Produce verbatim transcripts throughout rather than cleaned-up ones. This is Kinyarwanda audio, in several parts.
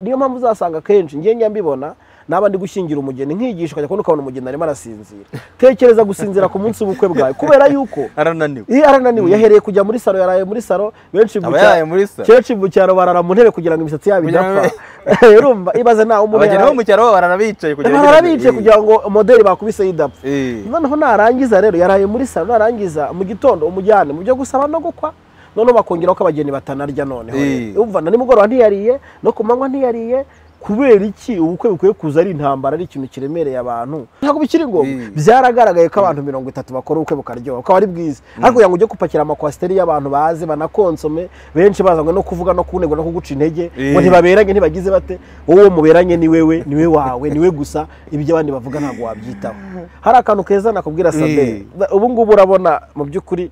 niyo mpamvu uzasanga kenshi ngiye nyambibona naba ndi gushyingira umugeni nkigisha kajya kubona ukabona umugeni arimo arasinzira tekereza gusinzira ku munsi w'ubukwe bwawe kubera yuko arananiwe iyo arananiwe yahereye kujya muri salo yaraye muri salo benshi kenshi mu cyaro barara mu ntebe kugira ngo imisatsi yabo idapfa urumva ibaze nawe umuntu abageni bo mu cyaro barara bicaye kugira ngo modeli bakubise idapfa noneho narangiza rero yaraye muri salo narangiza mu gitondo umujyane mu byo gusaba no gukwa none bakongeraho ko abageni batanarya noneho umva na nimugoroba ntiyariye no ku manywa ntiyariye kubera iki ubukwe bukwiye kuza ari intambara ari ikintu kiremereye abantu ntabwo bikiri ngombwa byaragaragaye ko abantu mirongo itatu bakora ubukwe bukaryoha ukaba ari bwiza ariko kugira ngo ujye gupakira amakwasiteri y'abantu baze banakonsome benshi bazanywe no kuvuga no kunegwa no kuguca intege ngo ntibaberanye ntibagize bate wowe muberanye ni wewe ni we wawe ni we gusa ibyo abandi bavuga ntabwo wabyitaho hari akantu keza nakubwira Sabe ubu ngubu urabona mu by'ukuri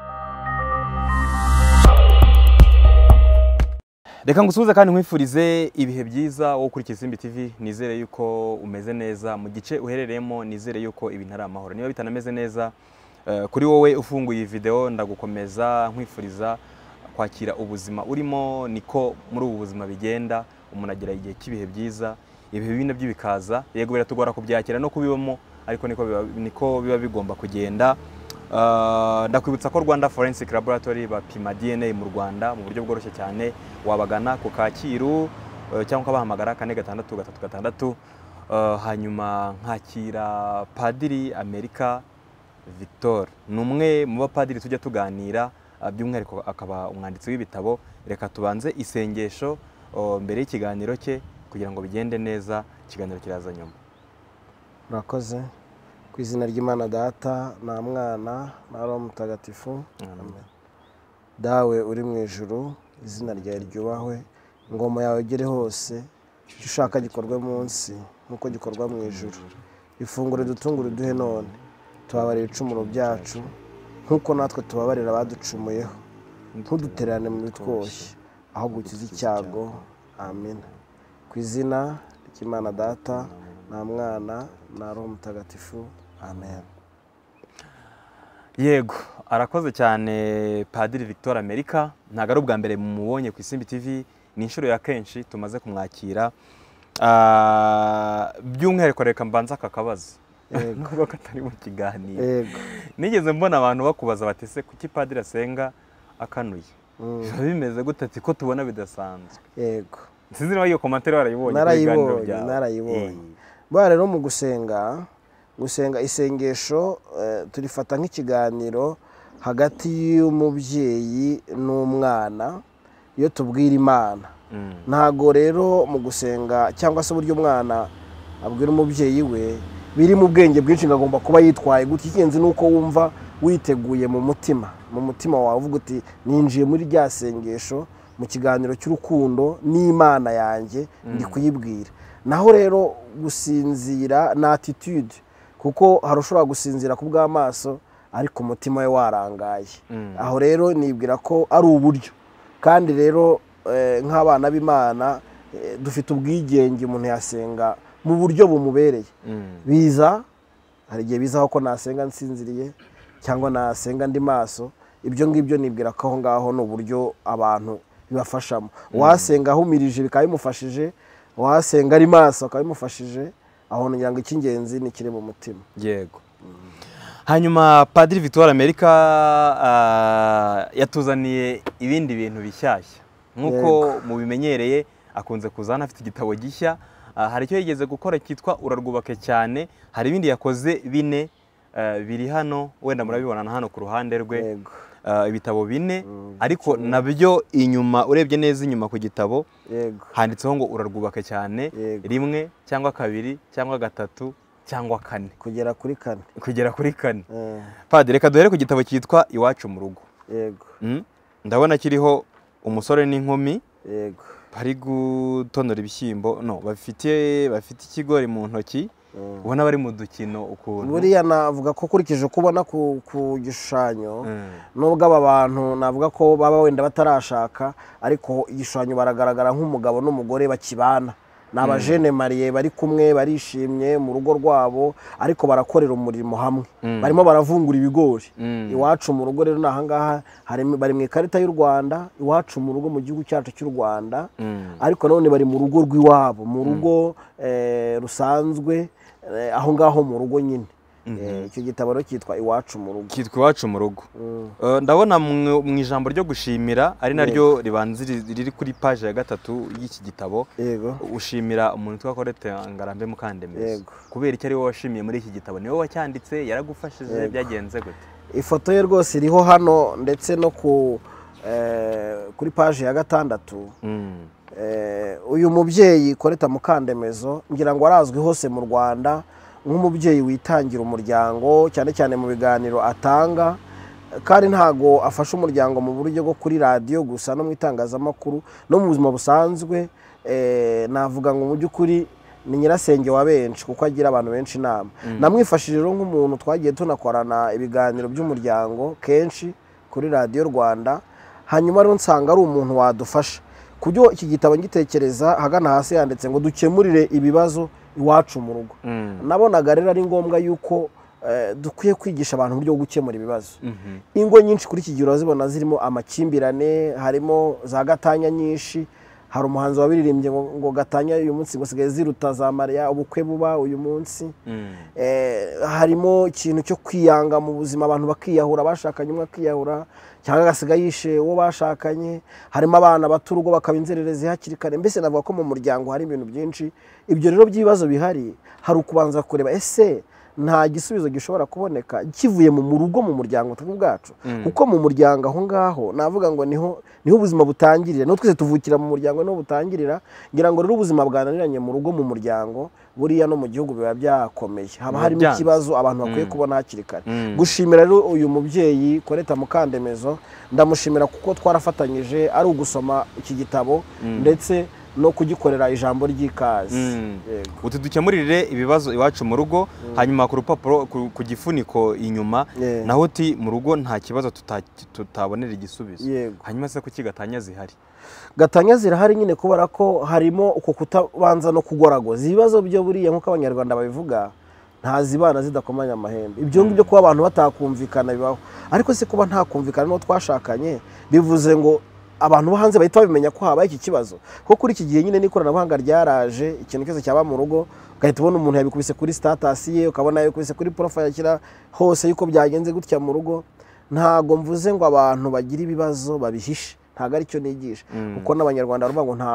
reka ngusubize kandi nkwifurize ibihe byiza wo kuri Isimbi T V nizere yuko umeze neza mu gice uherereyemo nizere yuko ibintu ari amahoro niba bitanameze neza uh, kuri wowe ufunguye iyi video ndagukomeza nkwifuriza kwakira ubuzima urimo niko muri ubu buzima bigenda umuntu agira igihe cy'ibihe byiza ibihe bine by'ibikaza yego biratugora kubyakira no kubibamo ariko niko biba, niko biba bigomba kugenda. Uh, ndakwibutsa ko Rwanda Forensic Laboratory bapima D N A mu Rwanda mu buryo bworoshye cyane wabagana ku Kacyiru uh, cyangwa kabahamagara kane gatandatu gatatu gatandatu uh, hanyuma nkakira Padiri Amerika Victor numwe mu bapadiri tujya tuganira uh, by'umwihariko akaba umwanditsi w'ibitabo reka tubanze isengesho uh, mbere y'ikiganiro cye kugira ngo bigende neza ikiganiro kiraza nyuma. Murakoze ku izina ry'Imana Data na Mwana na Roho Mutagatifu amen. Dawe uri mu ijuru izina ryawe ryubahwe ingoma yawe igere hose icyo ushaka gikorwe munsi nkuko gikorwa mu ijuru ifunguro dutungure duhe none tubabarire ibicumuro byacu nkuko natwe tubabarira abaducumuyeho ntudutererane mu bitwoshye aho gukiza icyago amen. Ku izina ry'Imana Data na Mwana na Roho Mutagatifu amen. Yego arakoze cyane Padiri Victor Amerika ntago ari ubwa mbere mubonye ku Isimbi T V ni inshuro ya kenshi tumaze kumwakira uh, by'umwihariko reka mbanza kakabazo yego katari mu kiganiro yego nigeze mbona abantu bakubaza batese kuki Padiri asenga akanuye mm. bimeze gute ati ko tubona bidasanzwe yego sinzi niba iyo commentaire warayibonye narayibonye narayibonye ba rero mu gusenga gusenga isengesho uh, turifata nk'ikiganiro hagati y'umubyeyi n'umwana iyo tubwira Imana mm. ntago rero mu gusenga cyangwa se buryo umwana abwira umubyeyi we biri mu bwenge bwinshi ngagomba kuba yitwaye gutya ikinzi nuko wumva witeguye mu mutima mu mutima wawe uvuga uti ninjiye muri rya sengesho mu kiganiro cy'urukundo n'Imana yanjye mm. ndi kuyibwira. Naho rero gusinzira na attitude kuko harushobora gusinzira ku bw'amaso ariko umutima we warangaye mm. aho rero nibwira ko ari uburyo kandi rero eh, nk'abana b'Imana eh, dufite ubwigenge umuntu yasenga mu buryo bumubereye mm. biza hari igihe bizaho ko nasenga nsinziriye cyangwa nasenga ndi maso ibyo ngibyo nibwira ko aho ngaho no buryo abantu bibafashamo mm. wasenga humirije bikabimufashije wasenga ari maso akabimufashije aho ngira ngo icy'ingenzi ni kiri mu mutima. Yego mm. hanyuma Padiri Victor Amerika uh, yatuzaniye ibindi bintu bishyashya nkuko mubimenyereye akunze kuzana afite igitabo gishya uh, hari cyo yigeze gukora cyitwa urarwubake cyane hari ibindi yakoze bine uh, biri hano wenda murabibona hano ku ruhande rwe Yego uh, ibitabo bine mm, ariko nabyo inyuma urebye neza inyuma ku gitabo yego handitseho ngo urarwubake cyane Yego. rimwe cyangwa kabiri cyangwa gatatu cyangwa kane kugera kuri kane kugera kuri kane mm. Padiri reka duhere ku gitabo cyitwa Iwacu mu rugo. Yego mm? ndabona kiriho umusore n'inkumi yego bari gutonora ibishyimbo no bafite bafite ikigori mu ntoki mm. ubona bari mu dukino ukuntu buriya navuga ko kurikije kubona ku, ku gishushanyo mm. nubwo aba bantu navuga ko baba wenda batarashaka ariko igishushanyo baragaragara nk'umugabo n'umugore bakibana ni abajene mariye bari kumwe barishimye mu rugo rwabo ariko barakorera umurimo hamwe barimo baravungura ibigori iwacu mu rugo rero nahangaha bari mu ikarita y'u Rwanda iwacu mu rugo mu gihugu cyacu cy'u Rwanda ariko none bari mu rugo rw'iwabo mu rugo rusanzwe aho ngaho mu rugo nyine icyo gitabo rero cyitwa iwacu mu rugo cyitwa iwacu mu rugo ndabona mu ijambo ryo gushimira ari naryo ribanza riri kuri page ya gatatu y'iki gitabo ushimira umuntu witwa Kuri Ngarambe Mukandemeza kubera icyo ari wowe washimiye muri iki gitabo niwe wacyanditse yaragufashije byagenze gute ifoto ye rwose iriho hano ndetse no ku kuri page ya gatandatu uyu mubyeyi Kuri Mukandemeza ngira ngo arazwi hose mu Rwanda nk'umubyeyi witangira umuryango cyane cyane mu biganiro atanga kandi ntago afasha umuryango mu buryo bwo kuri radio gusa no mu itangazamakuru no mu buzima busanzwe navuga ngo mu by'ukuri ni nyirasenge wa benshi kuko agira abantu benshi inama namwifashije rero nk'umuntu twagiye tunakorana ibiganiro by'umuryango kenshi kuri radio Rwanda hanyuma rero nsanga ari umuntu wadufasha kubyo iki gitabo ngitekereza hagana hasi yanditse ngo dukemurire ibibazo iwacu mu rugo nabonaga rero ari ngombwa yuko dukwiye kwigisha abantu uburyo bwo gukemura ibibazo ingo nyinshi kuri iki gihe urazibona zirimo amakimbirane harimo za gatanya nyinshi hari umuhanzi wabiririmbye ngo gatanya uyu munsi ngo sigaye ziruta za Mariya ubukwe buba uyu munsi harimo ikintu cyo kwiyanga mu buzima abantu bakiyahura bashakanye umwe akiyahura cyangwa agasiga yishe uwo bashakanye harimo abana baturugo bakaba inzererezi hakiri kare mbese navuga ko mu muryango hari ibintu byinshi ibyo rero by'ibibazo bihari hari ukubanza kureba ese nta gisubizo gishobora kuboneka kivuye mu rugo mu muryango bwacu kuko mu muryango aho ngaho navuga ngo niho niho ubuzima butangirira no twese tuvukira mu muryango no butangirira ngira ngo rero ubuzima bwananiranye mu rugo mu muryango buriya no mu gihugu biba byakomeye haba harimo ikibazo abantu bakwiye kubona hakiri kare gushimira rero uyu mubyeyi Kuri Mukandemeza ndamushimira kuko twarafatanyije ari ugusoma iki gitabo ndetse no kugikorera ijambo ry'ikazi uti dukemurire ibibazo iwacu mu rugo hanyuma ku rupapuro ku gifuniko inyuma naho uti mu rugo nta kibazo tutabonera igisubizo hanyuma se kuki gatanya zihari gatanya zirahari nyine kubera ko harimo uko kutabanza no kugoragoza ibibazo byo buriya nk'uko Abanyarwanda babivuga ntazibana zidakomanya amahembe ibyo ngibyo kuba abantu batakumvikana bibaho ariko se kuba ntakumvikana no twashakanye bivuze ngo abantu bo hanze bahita babimenya ko habaye iki kibazo kuko kuri iki gihe nyine n'ikoranabuhanga ryaraje ikintu cyose cyaba mu rugo ugahita ubona umuntu yabikubise kuri status ye ukabona yabikubise kuri profile yakira hose yuko byagenze gutya mu rugo ntago mvuze ngo abantu bagira ibibazo babihishe ntago ari cyo nigisha kuko n'Abanyarwanda bavuga ngo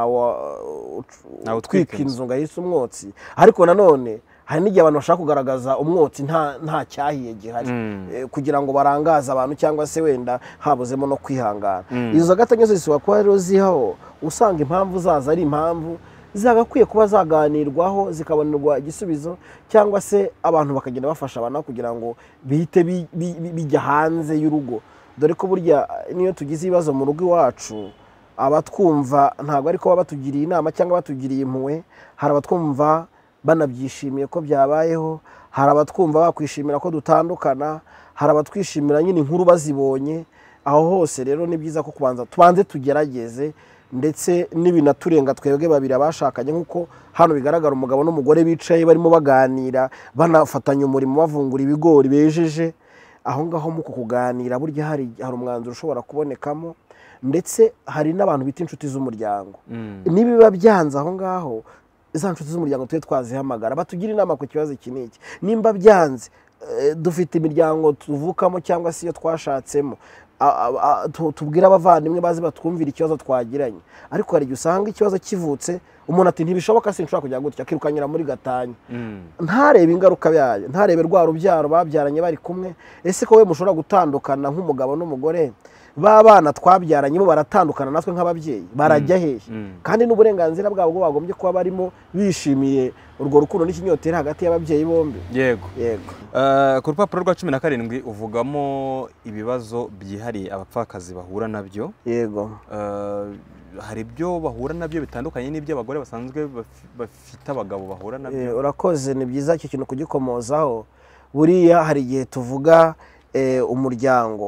nta utwika inzu ngahise umwotsi ariko nanone hari n'igihe abantu bashaka kugaragaza umwotsi nta nta cyahiye gihari kugira ngo barangaze abantu cyangwa se wenda habuzemo no kwihangana izo gatanya zose wakwa rero zihaho usanga impamvu zaza ari impamvu zagakwiye kuba zaganirwaho zikabonerwa igisubizo cyangwa se abantu bakagenda bafasha abantu kugira ngo bihite bijya hanze y'urugo dore ko burya niyo tugize ibibazo mu rugo iwacu abatwumva ntabwo ariko baba batugiriye inama cyangwa batugiriye impuhwe hari abatwumva banabyishimiye ko byabayeho hari abatwumva bakwishimira ko dutandukana hari abatwishimira nyine inkuru bazibonye aho hose rero ni byiza ko kubanza tubanze tugerageze ndetse n'ibinaturenga twebwe babiri abashakanye nk'uko hano bigaragara umugabo n'umugore bicaye barimo baganira banafatanya umurimo bavungura ibigori bejeje aho ngaho mu kuganira burya hari hari umwanzuro ushobora kubonekamo ndetse hari n'abantu bita inshuti z'umuryango nibiba byanze aho ngaho za nshuti z'umuryango twe twazihamagara batugira inama ku kibazo iki n'iki nimba byanze dufite imiryango tuvukamo cyangwa se iyo twashatsemo tubwira abavandimwe bazi batwumvira ikibazo twagiranye ariko hari igihe usanga ikibazo kivutse umuntu ati ntibishoboka sinshobora kujya gutya akirukanyira muri gatanya ntarebe ingaruka byayo ntarebe rwa rubyaro babyaranye bari kumwe ese ko we mushobora gutandukana nk'umugabo n'umugore babana twabyaranye bo baratandukana natwe nk'ababyeyi barajya hehe kandi n'uburenganzira bwabo bwo bagombye kuba barimo bishimiye urwo rukundo n'ikinyoteri hagati y'ababyeyi bombi yego yego ku rupapuro rwa cumi na karindwi uvugamo ibibazo byihariye abapfakazi bahura nabyo yego hari ibyo bahura nabyo bitandukanye n'ibyo abagore basanzwe bafite abagabo bahura nabyo urakoze ni byiza icyo kintu kugikomozaho buriya hari igihe tuvuga umuryango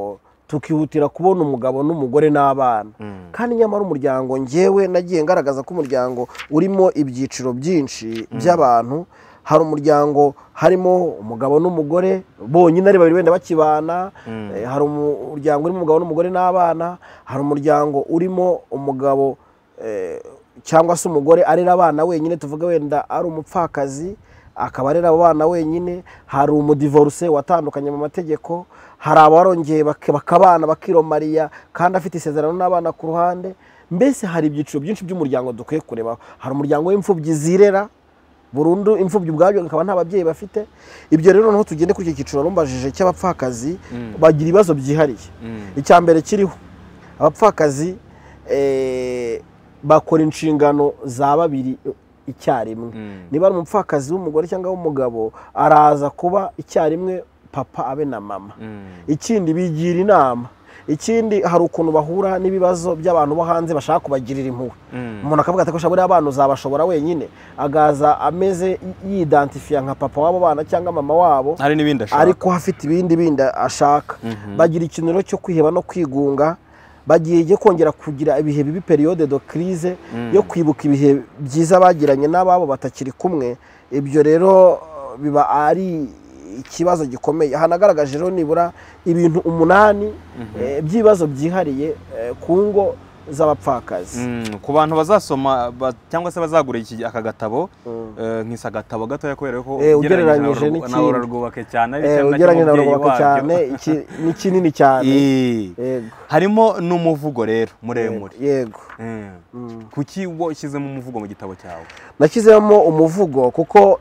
tukihutira kubona umugabo n'umugore n'abana kandi nyamara umuryango ngewe nagiye ngaragaza ko umuryango urimo ibyiciro byinshi by'abantu. Hari umuryango harimo umugabo n'umugore bonyine ari babiri wenda bakibana, hari umuryango urimo umugabo n'umugore n'abana, hari umuryango urimo umugabo cyangwa se umugore arera abana wenyine, tuvuga wenda ari umupfakazi akaba arera abana wenyine, hari umudivorce watandukanye mu mategeko, hari abarongeye bakabana bakiromariya kandi afite isezerano n'abana ku ruhande. Mbese hari ibyiciro byinshi by'umuryango dukwiye kureba. Hari umuryango w'imfubyi zirera burundu, imfubyi ubwabyo akaba nta babyeyi bafite. Ibyo rero noneho tugende kuri iki cyiciro rumbajije cy'abapfakazi bagira ibibazo byihariye. Icya mbere kiriho abapfakazi bakora inshingano za babiri icyarimwe. Niba ari umupfakazi w'umugore cyangwa w'umugabo araza kuba icyarimwe papa abe na mama. Ikindi bigira inama. Ikindi hari ukuntu bahura n'ibibazo by'abantu bo hanze bashaka kubagirira impuhwe. Umuntu akavuga ati ko shaburi abana uzabashobora wenyine, agaza ameze yidantifiya nka papa wabo bana cyangwa mama wabo, hari n'ibindi ashaka ariko hafite ibindi bindi ashaka. Bagira ikintu cyo kwiheba no kwigunga, bagiye kongera kugira ibihe bibi, periode de crise yo kwibuka ibihe byiza bagiranye n'ababo batakiri kumwe. Ibyo rero biba ari ikibazo gikomeye. Hanagaragaje rero nibura ibintu umunani by'ibibazo byihariye ku ngo z'abapfakazi. Ku bantu bazasoma cyangwa se bazagura iki aka gatabo, nk'isa gatabo gatoya kubera ko ugereranyije n'ikindi nawe urarwubake cyane, ugereranyije nawe urarwubake cyane, ni kinini cyane. Harimo n'umuvugo rero muremure. Yego. Kuki washyizemo umuvugo mu gitabo cyawe? Nashyizemo umuvugo kuko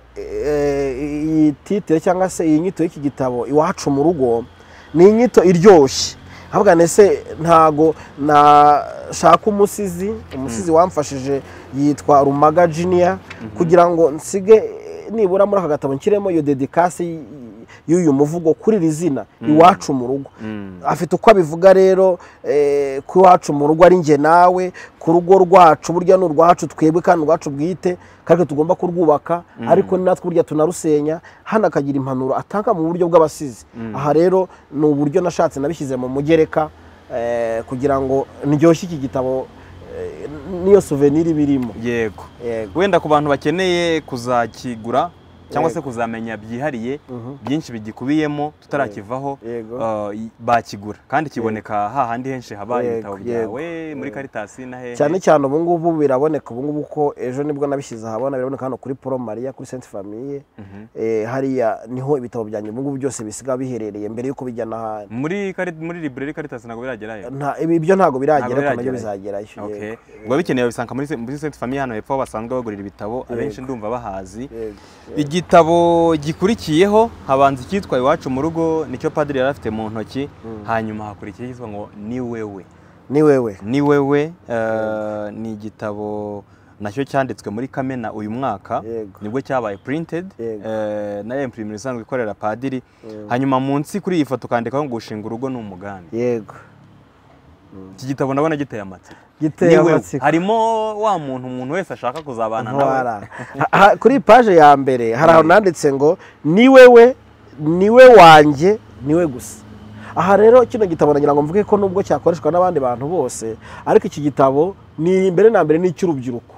iyi titire cyangwa se iyi nyito y'iki gitabo Iwacu mu Rugo ni inyito iryoshye. Havuga nese ntago nashaka umusizi, umusizi wamfashije yitwa Rumaga Junior, kugira ngo nsige nibura muri aka gatabo nkiremo iyo dedikasi y'uyu muvugo kuri rizina Iwacu mu Rugo. Afite uko abivuga rero ku Iwacu mu Rugo ari nge nawe, ku rugo rwacu burya ni urwacu twebwe kandi urwacu bwite kandi tugomba kurwubaka, ariko natwe burya tunarusenya. Hano akagira impanuro atanga mu buryo bw'abasizi. Aha rero ni uburyo nashatse nabishyize mu mugereka kugira ngo ndyoshye iki gitabo niyo souvenir birimo. Yego. Wenda ku bantu bakeneye kuzakigura cyangwa se kuzamenya byihariye byinshi bigikubiyemo tutarakivaho, bakigura kandi kiboneka hahandi henshi haba ibitabo byawe muri Karitasi na hehe. Cyane cyane ubu ngubu biraboneka, ubu ngubu ko ejo nibwo nabishyize ahabona, biraboneka hano kuri Pro Maria kuri Sainte Famille. Hariya niho ibitabo byanjye ubu ngubu byose bisiga biherereye mbere yuko bijyana ahandi. Muri muri librairie Karitasi ntago biragerayo? Ibyo ntago biragera kandi nabyo bizagerayo. Okay. Ngo bikeneye bisanga muri muri Sainte Famille hano hepfo basanzwe bagurira ibitabo, abenshi ndumva bahazi. Igitabo gikurikiyeho habanza cyitwa Iwacu mu Rugo, nicyo padiri yari afite mu ntoki. Hanyuma hakurikiye cyitwa ngo Ni wewe. Ni wewe. Ni wewe ni igitabo nacyo cyanditswe muri Kamena uyu mwaka, nibwo cyabaye printed na imprimir isanzwe ikorera padiri. Hanyuma munsi kuri iyi foto kandikaho ngo gushinga urugo n'umugambi. Yego. Iki gitabo ndabona giteye amatsiko. Giteye amatsiko. Harimo wa muntu umuntu wese ashaka kuzabana nawe. Kuri page ya mbere hari aho nanditse ngo ni wewe, niwe wanjye, niwe gusa. Aha rero kino gitabo nagira ngo mvuge ko nubwo cyakoreshwa n'abandi bantu bose, ariko iki gitabo ni imbere na mbere ni cy'urubyiruko.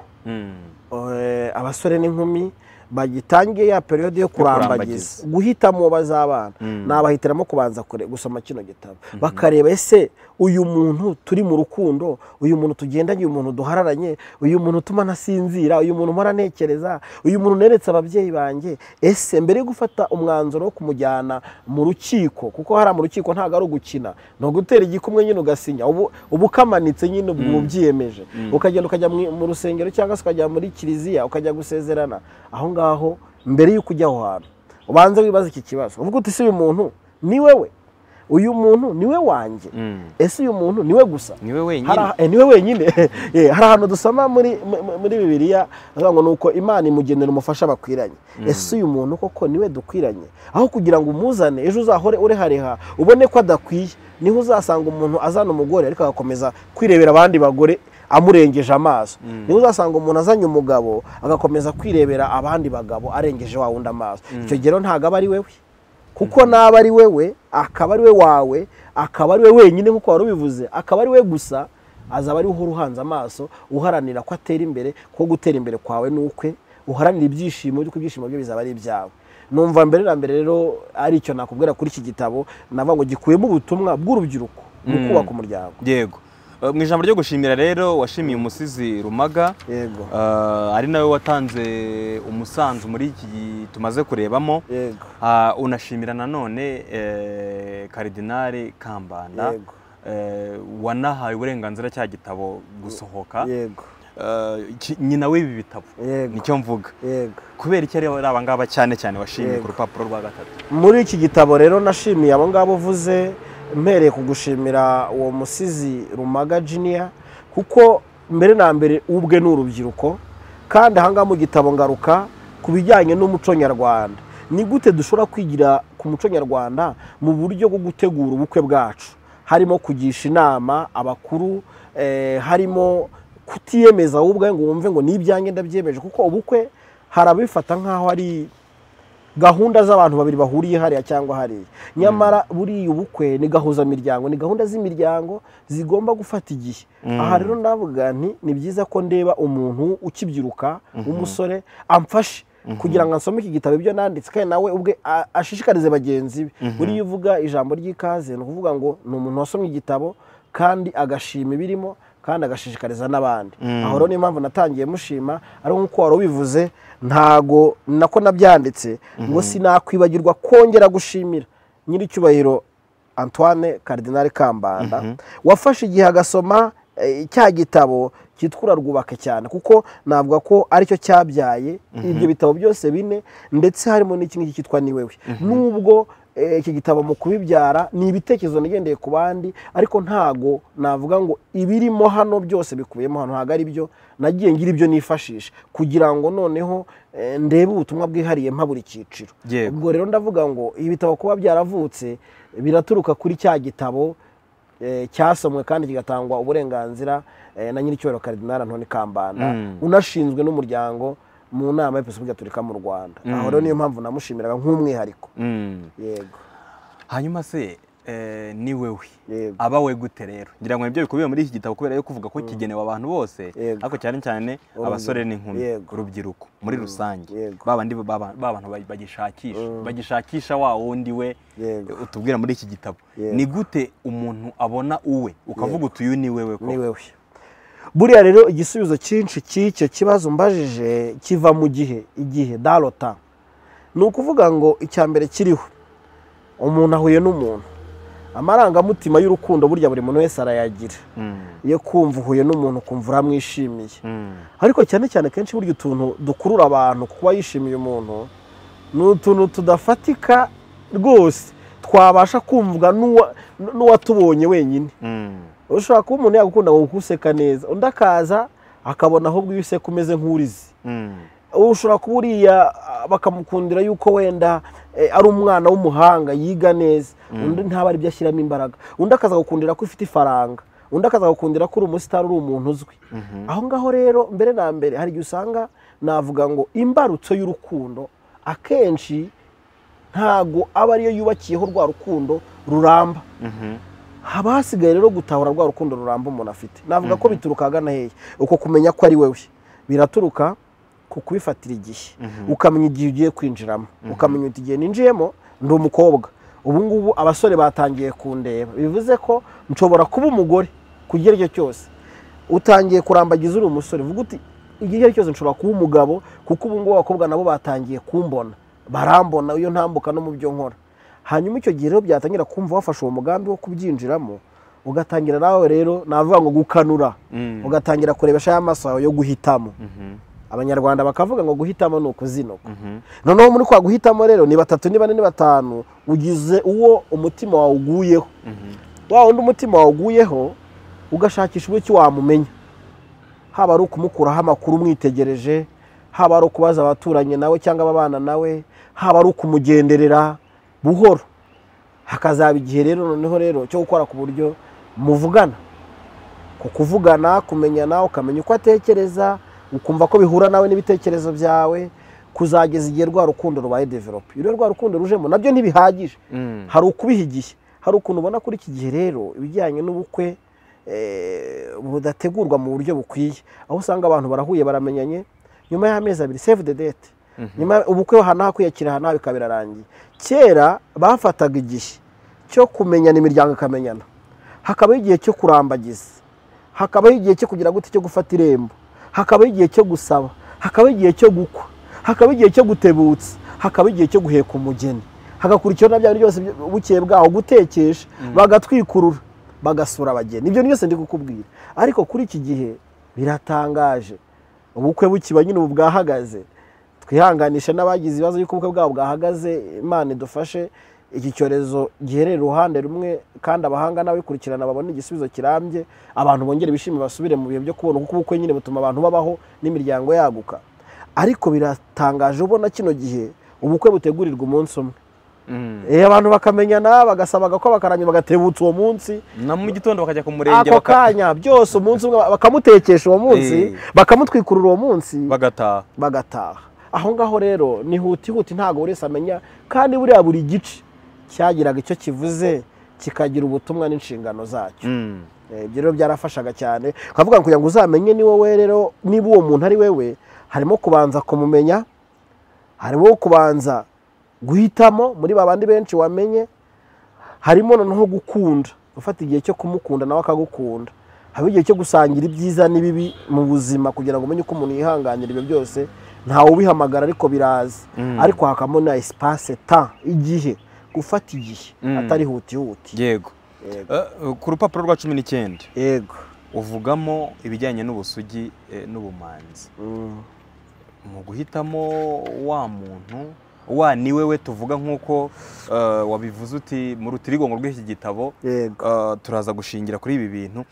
Abasore n'inkumi bagitangiye ya periode yo kurambagiza, guhitamo bazabana, nabahitiramo kubanza kure gusoma kino gitabo bakareba ese uyu muntu turi mu rukundo, uyu muntu tugendanye, uyu muntu duhararanye, uyu muntu utuma nasinzira, uyu muntu mpora ntekereza, uyu muntu neretse ababyeyi banjye. Ese mbere yo gufata umwanzuro wo kumujyana mu rukiko, kuko hari mu rukiko ntago ari ugukina, no gutera igikumwe nyine ugasinya, ubu ubu kamanitse nyine ubyiyemeje, ukagenda ukajya mu rusengero cyangwa se ukajya muri kiliziya ukajya gusezerana. Aho ngaho mbere yuko ujya aho hantu ubanza wibaza iki kibazo, uvuga uti ese uyu muntu ni wewe, uyu muntu niwe wanjye, ese uyu muntu niwe gusa, niwe wenyine, niwe wenyine. Hari ahantu dusoma muri muri Bibiliya ngo nuko Imana imugenera umufasha bakwiranye. Ese uyu muntu koko niwe dukwiranye? Aho kugira ngo umuzane ejo uzahore urehareha ubone ko adakwiye, niho uzasanga umuntu azana umugore ariko agakomeza kwirebera abandi bagore amurengeje amaso. Niho uzasanga umuntu azanye umugabo agakomeza kwirebera abandi bagabo arengeje wa wundi amaso. Icyo gero ntago aba ari wewe. kuko naba ari wewe akaba ari we wawe akaba ari we wenyine nk'uko wari ubivuze akaba ari we gusa azaba ari uhora uhanze amaso uharanira ko atera imbere ko gutera imbere kwawe n'ukwe uharanira ibyishimo by'uko ibyishimo byo bizaba ari ibyawe. Numva mbere na mbere rero ari icyo nakubwira kuri iki gitabo navuga ngo gikuyemo ubutumwa bw'urubyiruko mu kubaka umuryango. Yego, mu ijambo ryo gushimira rero washimiye umusizi Rumaga, yego, ari nawe watanze umusanzu muri iki tumaze kurebamo. Yego, unashimira nanone Karidinali Kambanda, yego, wanahaye uburenganzira cya gitabo gusohoka. Yego, nyina w'ibi bitabo nicyo mvuga. Yego, kubera iki ari aba ngaba cyane cyane washimiye ku rupapuro rwa gatatu muri iki gitabo rero nashimiye abo ngabo uvuze, mpereye kugushimira uwo musizi Rumaga Junior kuko mbere na mbere ubwe n'urubyiruko kandi ahanga mu gitabo ngaruka ku bijyanye n'umuco nyarwanda. Ni gute dushobora kwigira ku muco nyarwanda mu buryo bwo gutegura ubukwe bwacu, harimo kugisha inama abakuru, harimo kutiyemeza ahubwo ngo wumve ngo n'ibyanjye ndabyemeje, kuko ubukwe harabifata nkaho ari gahunda z'abantu babiri bahuriye hariya cyangwa hariya. Nyamara buri ubukwe ni gahuza miryango, ni gahunda z'imiryango zigomba gufata igihe. Aha rero ndavuga nti ni byiza ko ndeba umuntu ukibyiruka umusore amfashe kugira ngo ansome iki gitabo ibyo nanditse kandi nawe ubwe ashishikarize bagenzi be. Buri uvuga ijambo ry'ikaze no kuvuga ngo ni umuntu wasomye igitabo kandi agashima ibirimo kandi agashishikariza n'abandi. Aho rero ni impamvu natangiye mushima, ari nk'uko wari ubivuze, ntago nako nabyanditse ngo sinakwibagirwa kongera gushimira nyiri cyubahiro Antoine Karidinali Kambanda wafashe igihe agasoma cya gitabo cyitwa Rwubake cyane, kuko navuga ko aricyo cyabyaye ibyo bitabo byose bine, ndetse harimo n'ikindi cyitwa Ni wewe. Nubwo iki gitabo mu kubibyara ni ibitekerezo nagendeye ku bandi, ariko ntago navuga ngo ibirimo hano byose bikubiyemo hano, ntago ari byo nagiye ngira ibyo nifashisha kugira ngo noneho ndebe ubutumwa bwihariye mpa buri cyiciro. Ubwo rero ndavuga ngo ibi bitabo kuba byaravutse biraturuka kuri cya gitabo cyasomwe kandi kigatangwa uburenganzira na nyiri cyubahiro Karidinali Antoine Kambanda, unashinzwe n'umuryango mu nama y'Episikopi Gatolika mu Rwanda. Aho rero niyo mpamvu namushimiraga nk'umwihariko. Yego. Hanyuma se ni wewe aba we gute rero? Ngira ngo ibyo bikubiye muri iki gitabo kubera yo kuvuga ko kigenewe abantu bose, ariko cyane cyane abasore n'inkumi, urubyiruko muri rusange, babandi babantu bagishakisha bagishakisha wa wundi we utubwira muri iki gitabo. Ni gute umuntu abona uwe ukavuga utuyu ni wewe ko? Ni wewe. Burya rero igisubizo cyinshi cy'icyo kibazo mbajije kiva mu gihe igihe darota. Ni ukuvuga ngo icya mbere kiriho umuntu ahuye n'umuntu, amarangamutima y'urukundo burya buri muntu wese arayagira. Iyo kumva uhuye n'umuntu kumva uramwishimiye, ariko cyane cyane kenshi burya utuntu dukurura abantu kuba yishimiye umuntu ni utuntu tudafatika rwose twabasha kumvwa n'uwatubonye wenyine. Ushobora kuba umuntu yagukunda ngo kuseka neza, undi akaza akabona ahubwo iyo useka umeze nk'urizi. Ushobora kuba uriya bakamukundira yuko wenda ari umwana w'umuhanga yiga neza, undi ntaba ari byo ashyiramo imbaraga. Undi akaza gukundira ko ufite ifaranga, undi akaza gukundira ko uri umusitari, uri umuntu uzwi. Aho ngaho rero mbere na mbere hari igihe usanga navuga ngo imbarutso y'urukundo akenshi ntago aba ariyo yubakiyeho rwa rukundo ruramba. Haba hasigaye rero gutahura rwa rukundo ruramba umuntu afite. Navuga ko bituruka agana hehe, uko kumenya ko ari wewe biraturuka ku kubifatira igihe, ukamenya igihe ugiye kwinjiramo, ukamenya uti igihe ninjiyemo ndi umukobwa, ubu ngubu abasore batangiye kundeba, bivuze ko nshobora kuba umugore kugira icyo cyose. Utangiye kurambagiza uri umusore, vuga uti igihe cyose nshobora kuba umugabo, kuko ubu ngubu abakobwa nabo batangiye kumbona, barambona iyo ntambuka no mu byo nkora. Hanyuma icyo gihe rero byatangira kumva wafashe uwo mugambi wo kubyinjiramo, ugatangira nawe rero navuga ngo gukanura, ugatangira kurebesha amaso yawe yo guhitamo. Abanyarwanda bakavuga ngo guhitamo ni ukuzinuka. Noneho muri kwa guhitamo rero ni batatu ni bane ni batanu, ugize uwo umutima wawe uguyeho. Wa wundi umutima wawe uguyeho ugashakisha uburyo wamumenya, haba ari ukumukuraho amakuru umwitegereje, haba ari ukubaza abaturanye nawe cyangwa ababana nawe, haba ari ukumugenderera buhoro. Hakazaba igihe rero noneho rero cyo gukora ku buryo muvugana, ku kuvugana, kumenyana, ukamenya uko atekereza, ukumva ko bihura nawe n'ibitekerezo byawe, kuzageza igihe rwa rukundo rubaye develop. Iyo rwa rukundo rujemo nabyo ntibihagije, hari ukubiha igihe. Hari ukuntu ubona kuri iki gihe rero ibijyanye n'ubukwe budategurwa mu buryo bukwiye, aho usanga abantu barahuye baramenyanye nyuma y'amezi abiri save the date, nyuma ubukwe hana kwiyakira hana bikaba birarangiye. Kera bafataga igihe cyo kumenyana, imiryango ikamenyana, hakabaho igihe cyo kurambagiza, hakabaho igihe cyo kugira gute cyo gufata irembo, hakabaho igihe cyo gusaba, hakabaho igihe cyo gukwa, hakabaho igihe cyo gutebutsa, hakabaho igihe cyo guheka umugeni, hagakurikiraho nabyo byose bukeye bwaho gutekesha, bagatwikurura, bagasura abageni. Ibyo byose ndi kukubwira. Ariko kuri iki gihe biratangaje, ubukwe bukiba nyine ubu bwahagaze. Twihanganisha n'abagize ibibazo y'uko ubukwe bwabo bwahagaze, Imana idufashe iki cyorezo giherera uruhande rumwe, kandi abahanga n'abikurikirana babona igisubizo kirambye, abantu bongere bishime basubire mu bihe byo kubona, kuko ubukwe nyine butuma abantu babaho n'imiryango yaguka. Ariko biratangaje ubona kino gihe ubukwe butegurirwa umunsi umwe, eh abantu bakamenyana, bagasaba ko bakaranya, bagatebutsa uwo munsi, na mu gitondo bakajya ku murenge bakakanya byose umunsi umwe, bakamutekesha uwo munsi, bakamutwikurura uwo munsi, bagataha bagataha. Aho ngaho rero ni huti huti, ntago urese amenya, kandi buriya buri gice cyagiraga icyo kivuze, kikagira ubutumwa n'inshingano zacyo. Ibyo rero byarafashaga cyane, kavuga ngo kugira ngo uzamenye ni wowe rero, niba uwo muntu ari wewe, harimo kubanza kumumenya, harimo kubanza guhitamo muri babandi benshi wamenye, harimo noneho gukunda, ufata igihe cyo kumukunda nawe akagukunda, haba igihe cyo gusangira ibyiza n'ibibi mu buzima, kugira ngo umenye uko umuntu yihanganira ibyo byose. Ntawe ubihamagara ariko biraza, ariko hakamo na espace temps, igihe, gufata igihe, atari huti huti. Yego. Ku rupapuro rwa cumi n'icyenda yego uvugamo ibijyanye n'ubusugi n'ubumanzi. Mu guhitamo wa muntu wa ni wewe tuvuga nk'uko wabivuze uti mu rutirigongo rw'iki gitabo, turaza gushingira kuri ibi bintu.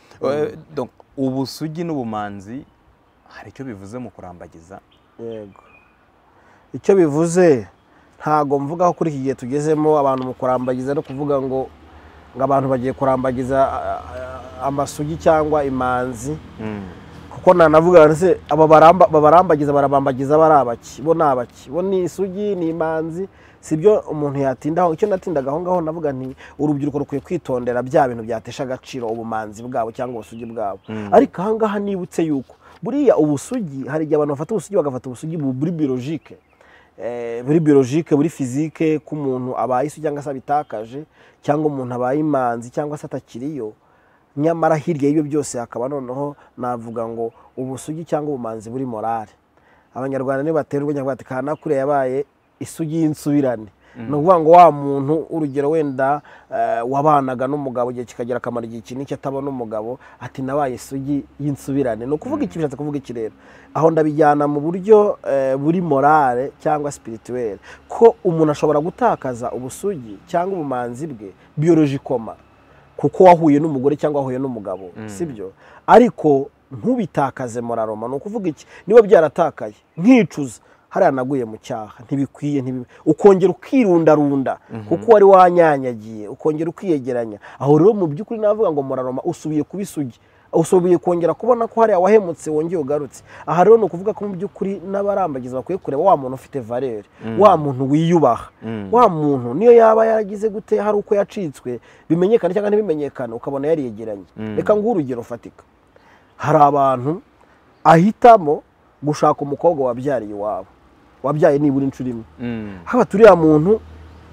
Ubusugi n'ubumanzi hari icyo bivuze mu kurambagiza? Yego, icyo bivuze ntago mvuga ko kuri iki gihe tugezemo abantu mu kurambagiza no kuvuga ngo ngo abantu bagiye kurambagiza amasugi cyangwa imanzi, kuko nanavuga nse aba baramba babarambagiza barabambagiza barabaki bo nabaki bo ni isugi ni imanzi, sibyo umuntu yatindaho. Icyo natindaga aho ngaho navuga nti urubyiruko rukwiye kwitondera bya bintu byatesha agaciro ubumanzi bwabo cyangwa ubusugi bwabo. Ariko aha ngaha nibutse yuko buriya ubusugi hari igihe abantu bafata ubusugi bagafata ubusugi buri biologique, eh buri biologique buri physique ku muntu abaye isugi cyangwa se bitakaje, cyangwa umuntu abaye imanzi cyangwa se atakiriyo. Nyamara hirya y'ibyo byose hakaba noneho navuga ngo ubusugi cyangwa ubumanzi buri morale. Abanyarwanda ne batera ubwo nyabwati kana kure yabaye isugi y'insubirane. No kuvuga ngo wa muntu urugero wenda wabanaga n'umugabo gihe kikagera akamara igihe kiniki atabona umugabo, ati nabaye isugi y'insubirane. No kuvuga iki bishatse kuvuga iki rero? Aho ndabijyana mu buryo buri morale cyangwa spirituel, ko umuntu ashobora gutakaza ubusugi cyangwa ubumanzi bwe biologically kuko wahuye n'umugore cyangwa wahuye n'umugabo, sibyo? Ariko ntubitakaze moraroma. No kuvuga iki? Niba byaratakaye nkicuza hariya naguye mu cyaha, ntibikwiye ntibi ukongera ukirunda runda kuko wari wanyanyagiye, ukongera ukiyegeranya. Aho rero mu by'ukuri navuga ngo moraroma usubiye kubisugi, usubiye kongera kubona ko hariya wahemutse wongeye ugarutse. Aha rero no kuvuga ko mu by'ukuri n'abarambagiza bakwiye kureba wa muntu ufite valeur, wa muntu wiyubaha, wa muntu niyo yaba yaragize gute hari uko yacitswe bimenyekana cyangwa ntibimenyekana ukabona yari yegeranye. Reka ngo urugero fatika, hari abantu ahitamo gushaka umukobwa wabyariye iwabo, wabyaye nibura inshuro imwe. Haba turiya muntu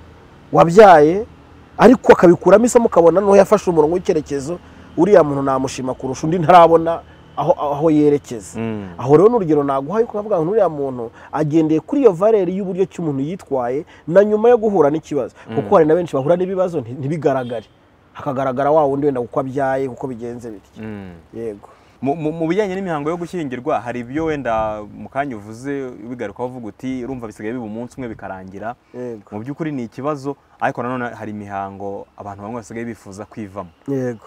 wabyaye ariko akabikuramo isomo, kabona no yafashe umurongo w'icyerekezo, uriya muntu namushima kurusha undi ntarabona aho aho yerekeza. Aho rero n'urugero naguhaye ko kavuga ngo uriya muntu agendeye kuri iyo valeur y'uburyo cy'umuntu yitwaye na nyuma yo guhura n'ikibazo, kuko hari na benshi bahura n'ibibazo ntibigaragare, hakagaragara wa wundi wenda uko abyaye kuko bigenze bityo. Yego. Mu bijyanye n'imihango yo gushyingirwa hari ibyo wenda mu kanya uvuze bigaruka bavuga uti urumva bisigaye biba umunsi umwe bikarangira. Mu by'ukuri ni ikibazo, ariko nanone hari imihango abantu bamwe basigaye bifuza kwivamo. Yego.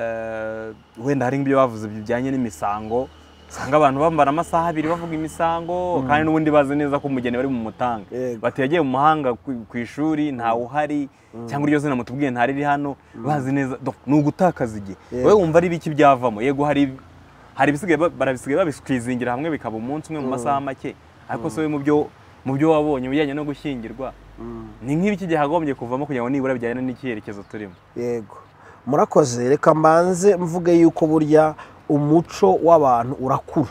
Eh wenda hari ibyo bavuze bijyanye n'imisango, sanga abantu bambara amasaha abiri bavuga imisango, kandi n'ubundi bazi neza ko umugeni bari mu mutanga bategeye mu mahanga ku ishuri nta uhari, cyangwa iryo zina mutubwiye ntari riri hano, bazi neza no gutakaza igihe. Wewe wumva ari biki byavamo? Yego hari hari bisigaye barabisigaye babisquizingira hamwe bikaba umunsi umwe mu masaha make, ariko so mu byo mu byo wabonye bijyanye no gushyingirwa ni nk'ibiki gihe hagombye kuvamo kugira ngo nibura bijyane n'icyerekezo turimo? Yego, murakoze. Reka mbanze mvuge yuko burya umuco w'abantu urakura.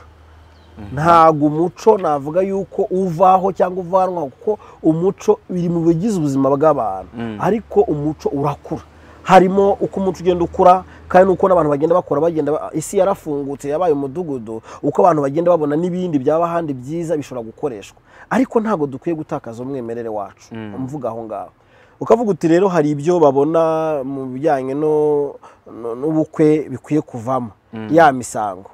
Ntago umuco navuga yuko uvaho cyangwa uvanwa, kuko umuco biri mu bigize ubuzima bw'abantu, ariko umuco urakura. Harimo uko umuco ugenda ukura, kandi nuko n'abantu bagenda bakora, bagenda isi yarafungutse yabaye umudugudu, uko abantu bagenda babona n'ibindi byaba handi byiza bishobora gukoreshwa, ariko ntago dukwiye gutakaza umwimerere wacu. Mvuga aho ngaho ukavuga uti rero hari ibyo babona mu bijyanye no n'ubukwe bikwiye kuvamo ya misango.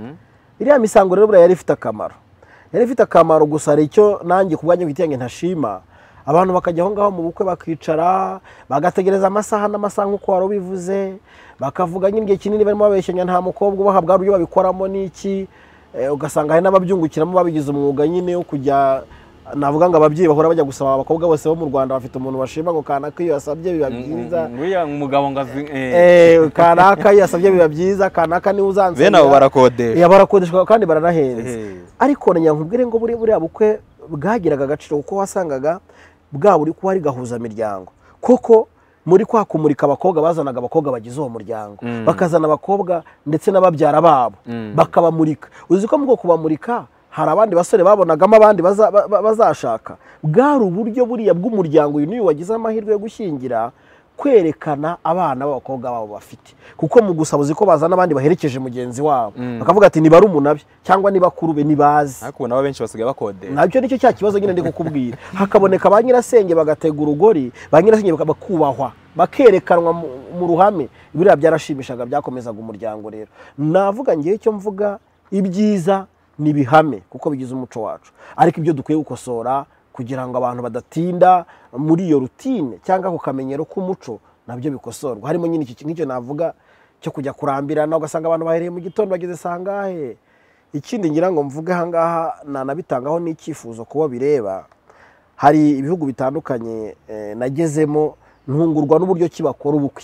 Iriya misango rero yari ifite akamaro, yari ifite akamaro gusa hari icyo nanjye ku bwanjye bwitenge ntashima. Abantu bakajya aho ngaho mu bukwe bakicara bagategereza amasaha n'amasaha nk'uko wari ubivuze, bakavuga nyine igihe kinini barimo babeshyanya nta mukobwa ubahabwa uburyo babikoramo n'iki, ugasanga hari n'ababyungukiramo babigize umwuga nyine wo kujya, navuga ngo ababyeyi bahora bajya gusaba abakobwa bose bo mu Rwanda bafite umuntu bashima ngo kanaka iyo yasabye biba byiza, umugabo ngazi eh kanaka iyo yasabye biba byiza, kanaka ni uzanze bene abo barakodesha, ya barakodeshwa kandi baranahenze. Ariko nkubwire ngo buri buri bukwe bwagiraga agaciro, kuko wasangaga bwa buri ko hari gahuza miryango, koko muri kwa kumurika abakobwa bazanaga abakobwa bagize uwo muryango, bakazana abakobwa ndetse n'ababyara babo bakabamurika. Uzi ko mu kubamurika hari abandi basore babonagamo abandi bazashaka. Bwari uburyo buriya bw'umuryango uyu n'uyu wagize amahirwe yo gushyingira, kwerekana abana b'abakobwa babo bafite, kuko mu gusaba uzi ko bazana abandi baherekeje mugenzi wabo, bakavuga ati niba ari umunabi cyangwa niba kurube nibazi, ariko nabo benshi basigaye bakodesha. Nabyo nicyo cya kibazo nyine ndi kukubwira. Hakaboneka ba nyirasenge bagatega urugori, ba nyirasenge bakubahwa, bakerekanwa mu ruhame. Biriya byarashimishaga, byakomezaga umuryango. Rero navuga ngiye icyo mvuga, ibyiza ni bihame kuko bigize umuco wacu, ariko ibyo dukwiye gukosora kugira ngo abantu badatinda muri iyo rutine cyangwa ku kamenyero k'umuco nabyo bikosorwa. Harimo nyine iki nk'icyo navuga cyo kujya kurambirana, ugasanga abantu bahereye mu gitondo bageze sangahe. Ikindi ngira ngo mvuge aha ngaha nanabitangaho n'icyifuzo kuba bireba, hari ibihugu bitandukanye nagezemo ntungurwa n'uburyo kibakora ubukwe.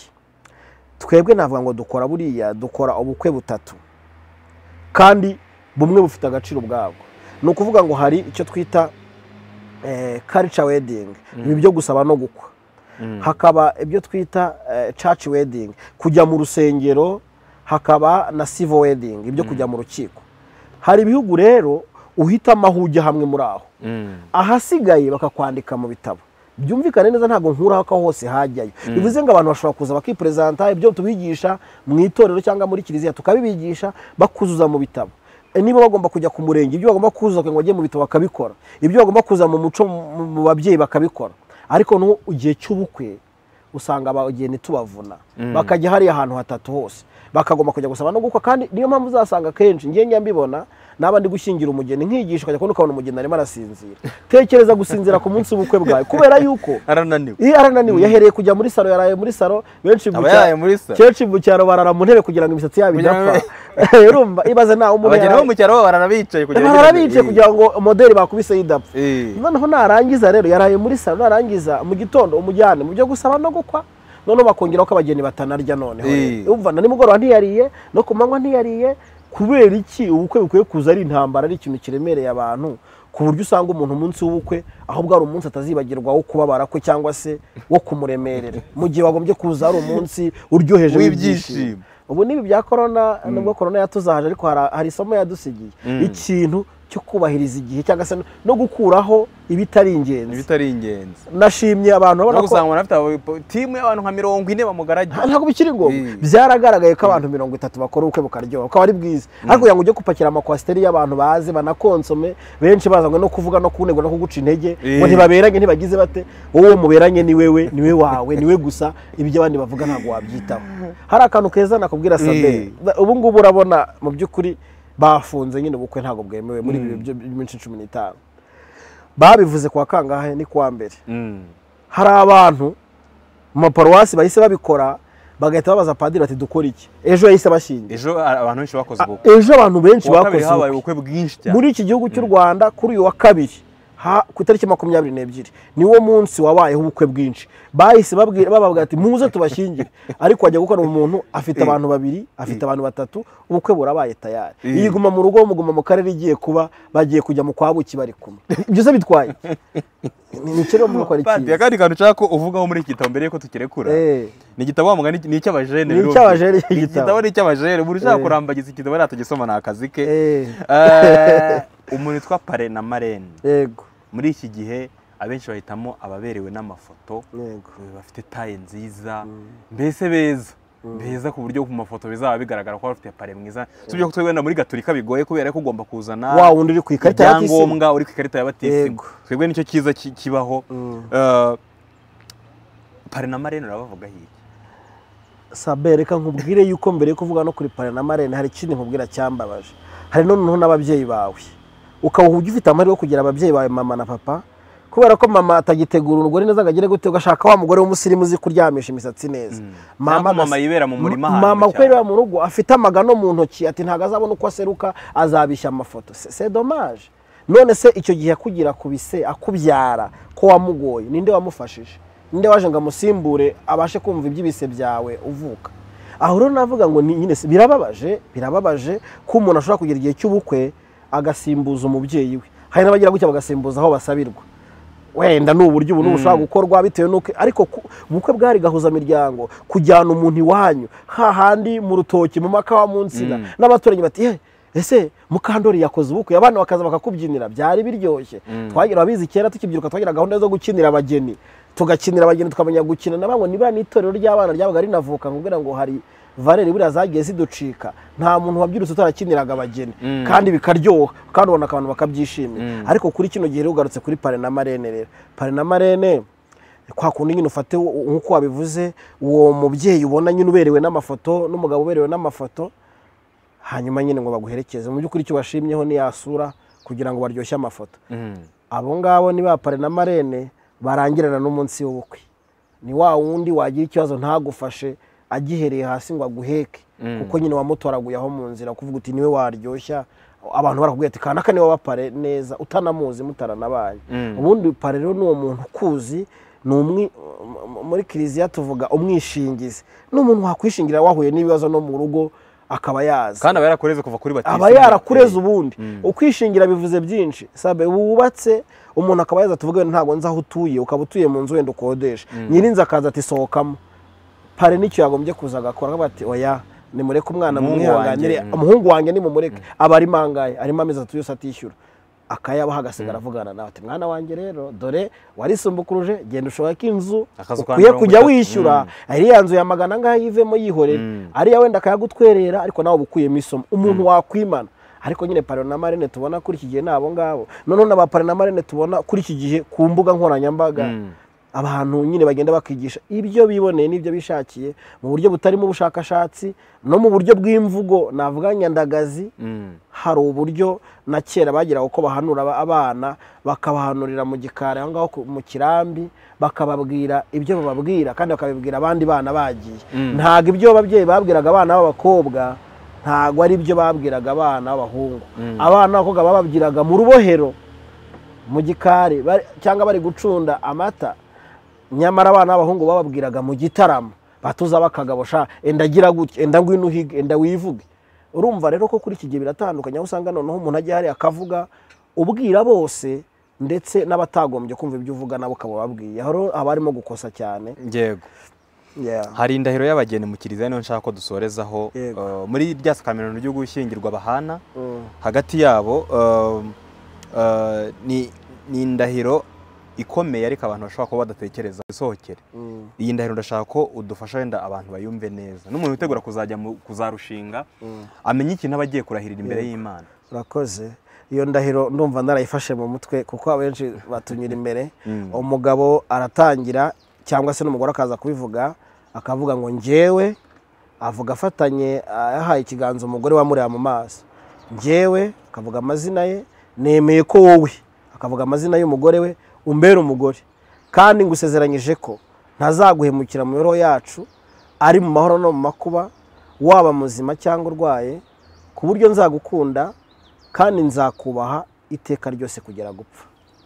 Twebwe navuga ngo dukora buriya dukora ubukwe butatu, kandi bumwe bufite agaciro bwabwo. Ni ukuvuga ngo hari icyo twita culture wedding, ibi byo gusaba no gukwa. Hakaba ibyo twita church wedding, kujya mu rusengero. Hakaba na civil wedding, ibyo kujya mu rukiko. Hari ibihugu rero uhitamo aho ujya hamwe muri aho, ahasigaye bakakwandika mu bitabo. Byumvikane neza, ntago nkuraho ko hose hajyayo. Bivuze ngo abantu bashobora kuza bakipresenta ibyo tubigisha mu itorero cyangwa muri kiliziya, tukabibigisha bakuzuza mu bitabo. Niba bagomba kujya ku murenge, ibyo bagomba kuzuza ngo bajye mu bitabo bakabikora, ibyo bagomba kuza mu muco mu babyeyi bakabikora. Ariko no igihe cy'ubukwe usanga abageni tubavuna, bakajya hari ahantu hatatu hose, bakagomba kujya gusaba no gukwa. Kandi niyo mpamvu uzasanga kenshi ngiye nyambibona naba ndi gushyingira umugeni nkigisha, ukajya kubona ukabona umugeni arimo arasinzira. Tekereza gusinzira ku munsi w'ubukwe bwawe kubera yuko arananiwe. Iyo arananiwe yahereye kujya muri salo, yaraye muri salo. Benshi mu cyaro barara mu ntebe kugira ngo imisatsi yabo idapfa. Urumva ibaze nawe umuntu abageni bo mu cyaro barara bicaye kugira ngo modeli bakubise idapfa. Noneho narangiza rero yaraye muri salo, narangiza mu gitondo umujyane mu byo gusaba no gukwa, none bakongeraho ko abageni batanarya. Noneho umva na nimugoroba ntiyariye, no ku manywa ntiyariye. Kubera iki ubukwe bukwiye kuza ari intambara, ari ikintu kiremereye abantu, ku buryo usanga umuntu umunsi w'ubukwe ahubwo ari umunsi atazibagirwa wo kubabara kwe cyangwa se wo kumuremerera, mu gihe wagombye kuza ari umunsi uryoheje w'ibyishimo. Ubu nibi bya corona, nubwo corona yatuzahaje, ariko hari isomo yadusigiye, ikintu cyo kubahiriza igihe cyangwa se no gukuraho ibitari ingenzi. Ibitari ingenzi nashimye abantu babona ko usanga nafite team y'abantu nka mirongo ine bamugaraje, ntabwo bikiri ngo byaragaragaye ko abantu mirongo itatu bakora ubukwe bukaryoha, ko ari bwiza. Ariko yango ujye gupakira amakwasteri y'abantu baze banakonsome, benshi bazanywe no kuvuga no kunegwa no kuguca intege ngo ntibaberanye ntibagize bate. Wowe muberanye ni wewe, ni we wawe, ni we gusa, ibyo abandi bavuga ntabwo wabyitaho. Hari akantu keza nakubwira Sabe, ubu ngubu urabona mu by'ukuri bafunze nyine ubukwe ntago bwemewe muri ibi by'iminsi cumi n'itanu. Babivuze kwa kangahe ni kwa mbere. Hari abantu mu maparuwasi bahise babikora, bagahita babaza padiri ati dukora iki. Ejo yahise bashinga, ejo abantu benshi bakoze ubukwe, ejo abantu benshi bakoze ubukwe bwinshi cyane muri iki gihugu cy'u Rwanda. Kuri uyu wa kabiri ku itariki makumyabiri n'ebyiri niwo munsi wabayeho ubukwe bwinshi bahise bababwira ati muze tubashyingire ariko wajya gukora umuntu afite abantu babiri afite abantu batatu ubukwe burabaye tayari yiguma mu rugo muguma mu karere igiye kuba bagiye kujya mu kwabuki bari kumwe ibyo se bitwaye ni cyo mu gukora iki Padi kandi kantu ushaka uvugaho muri iki gitabo mbere yuko tukirekura ni igitabo wamuga ni icy'abajene ni icy'abajene igitabo ni icy'abajene buri ushaka kurambagiza igitabo ratagisoma na akazi ke umuntu witwa pare na marene yego muri iki gihe abenshi bahitamo ababerewe n'amafoto bafite taye nziza mbese beza beza ku buryo ku mafoto bizaba bigaragara ko bafite pare mwiza subyo ko twebwe muri gaturika bigoye kubera ko ugomba kuzana wa wundi uri ku ikarita ya batisimu ngombwa uri ku ikarita ya batisimu twebwe nicyo kiza kibaho pare na marene urabavuga hirya sabe reka nkubwire yuko mbere yo kuvuga no kuri pare na marene hari ikindi nkubwira cyambabaje hari noneho n'ababyeyi bawe ukaba ujya ufite amahirwe yo kugira ababyeyi bawe mama na papa kubera ko mama atagitegura urugore neza agagire gute ugashaka wa mugore w'umusirimu uzi kuryamisha imisatsi neza mama mama yibera mu murima hano mama kwera mu rugo afite amagano mu ntoki ati ntago azabona uko aseruka azabishya amafoto c'est dommage none se icyo gihe akugira kubise akubyara ko wamugoye ninde wamufashije ninde waje ngo amusimbure abashe kumva iby'ibise byawe uvuka aho rero navuga ngo nyine birababaje birababaje ko umuntu ashobora kugira igihe cy'ubukwe agasimbuza umubyeyi we hari n'abagira gutya bagasimbuza aho basabirwa wenda ni uburyo ubu n'ubushobora gukorwa bitewe n'uko ariko ubukwe bwari gahuza miryango kujyana umuntu iwanyu hahandi mu rutoki mu makawa mu nsina n'abaturanyi bati ese Mukandori yakoze ubukwe abana bakaza bakakubyinira byari biryoshye twagira abizi kera tukibyiruka twagira gahunda zo gukinira abageni tugakinira abageni tukamenya gukina nabangwa niba n'itorero ry'abana ryabaga rinavuka kugira ngo hari Valeri buriya zagiye ziducika nta muntu wabyirutse utarakiniraga abageni kandi bikaryoha kandi ubona abantu bakabyishimira ariko kuri kino gihe ugarutse kuri pare na marene rero pare na marene kwa kundi nyine ufate nkuko wabivuze uwo mubyeyi ubona nyine uberewe n'amafoto n'umugabo uberewe n'amafoto hanyuma nyine ngo baguherekeze mu by'ukuri cyo bashimyeho ni yasura kugira ngo baryoshye amafoto abo ngabo ni ba pare na marene barangirana n'umunsi w'ubukwe ni wa wundi wagira ikibazo ntagufashe agihereye hasi ngo aguheke kuko nyine wamutoraguye aho mu nzira kuvuga uti niwe waryoshya abantu barakubwira ati kana kane wabapare neza utanamuzi mutaranabaye ubundi pare rero n'uwo muntu kuzi ni umwe muri kiliziya tuvuga umwishingizi n'umuntu wakwishingira wahuye n'ibibazo no mu rugo akaba yaza kandi aba yarakureze kuva kuri batisimu aba yarakureze ubundi ukwishingira bivuze byinshi sabe wubatse umuntu akaba yaza tuvuga ntago nzi aho utuye ukaba utuye mu nzu wenda ukodesha nyirinzi akaza ati sohokamo pare nicyo yagombye kuza agakora bati oya nimureke umwana mumwihanganire umuhungu wanjye ni mumureke aba ari mangaye arimo amezi atatu yose atishyura akayaba hagasigara avugana nawe ati mwana wanjye rero dore warisumbukuruje genda ushobora inzu ukwiye kujya wishyura ariya nzu ya magana ngahe yivemo yihorera ariya wenda akayagutwerera ariko nawe ubukuyemo isomo umuntu wakwimana ariko nyine pare na marene tubona kuri iki gihe nabo ngabo none n'aba pare na marene tubona kuri iki gihe ku mbuga nkoranyambaga abantu nyine bagenda bakigisha ibyo biboneye n'ibyo bishakiye mu buryo butarimo ubushakashatsi no mu buryo bw'imvugo navuga nyandagazi hari uburyo na kera bagira uko bahanura abana bakabahanurira mu gikari aho ngaho mu kirambi bakababwira ibyo bababwira kandi bakabibwira abandi bana bagiye ntago ibyo ababyeyi babwiraga abana b'abakobwa ntago ari ibyo babwiraga abana b'abahungu abana b'abakobwa bababwiraga mu rubohero mu gikari cyangwa bari gucunda amata nyamara abana b'abahungu bababwiraga mu gitaramo batuza bakagabosha enda gira gutya enda ngwino uhige enda wivuge urumva rero ko kuri iki gihe biratandukanye aho usanga noneho umuntu ajya hari akavuga ubwira bose ndetse n'abatagombye kumva ibyo uvuga nabo ukabababwiye aho aba arimo gukosa cyane yego hari indahiro y'abageni mu kiliziya niyo nshaka ko dusorezaho muri rya sakamento ryo gushyingirwa bahana hagati yabo ni indahiro ikomeye ariko abantu bashobora kuba badatekereza isohokere iyi ndahiro ndashaka ko udufasha wenda abantu bayumve neza n'umuntu witegura kuzajya kuzarushinga amenye ikintu aba agiye kurahirira imbere y'Imana urakoze iyo ndahiro ndumva narayifashe mu mutwe kuko abenshi batunyura imbere umugabo aratangira cyangwa se n'umugore akaza kubivuga akavuga ngo njyewe avuga afatanye yahaye ikiganza umugore wamureba mu maso njyewe akavuga amazina ye nemeye ko wowe akavuga amazina y'umugore we umbera umugore kandi ngusezeranyije ko ntazaguhemukira mu mibereho yacu ari mu mahoro no mu makuba waba muzima cyangwa urwaye ku buryo nzagukunda kandi nzakubaha iteka ryose kugera gupfa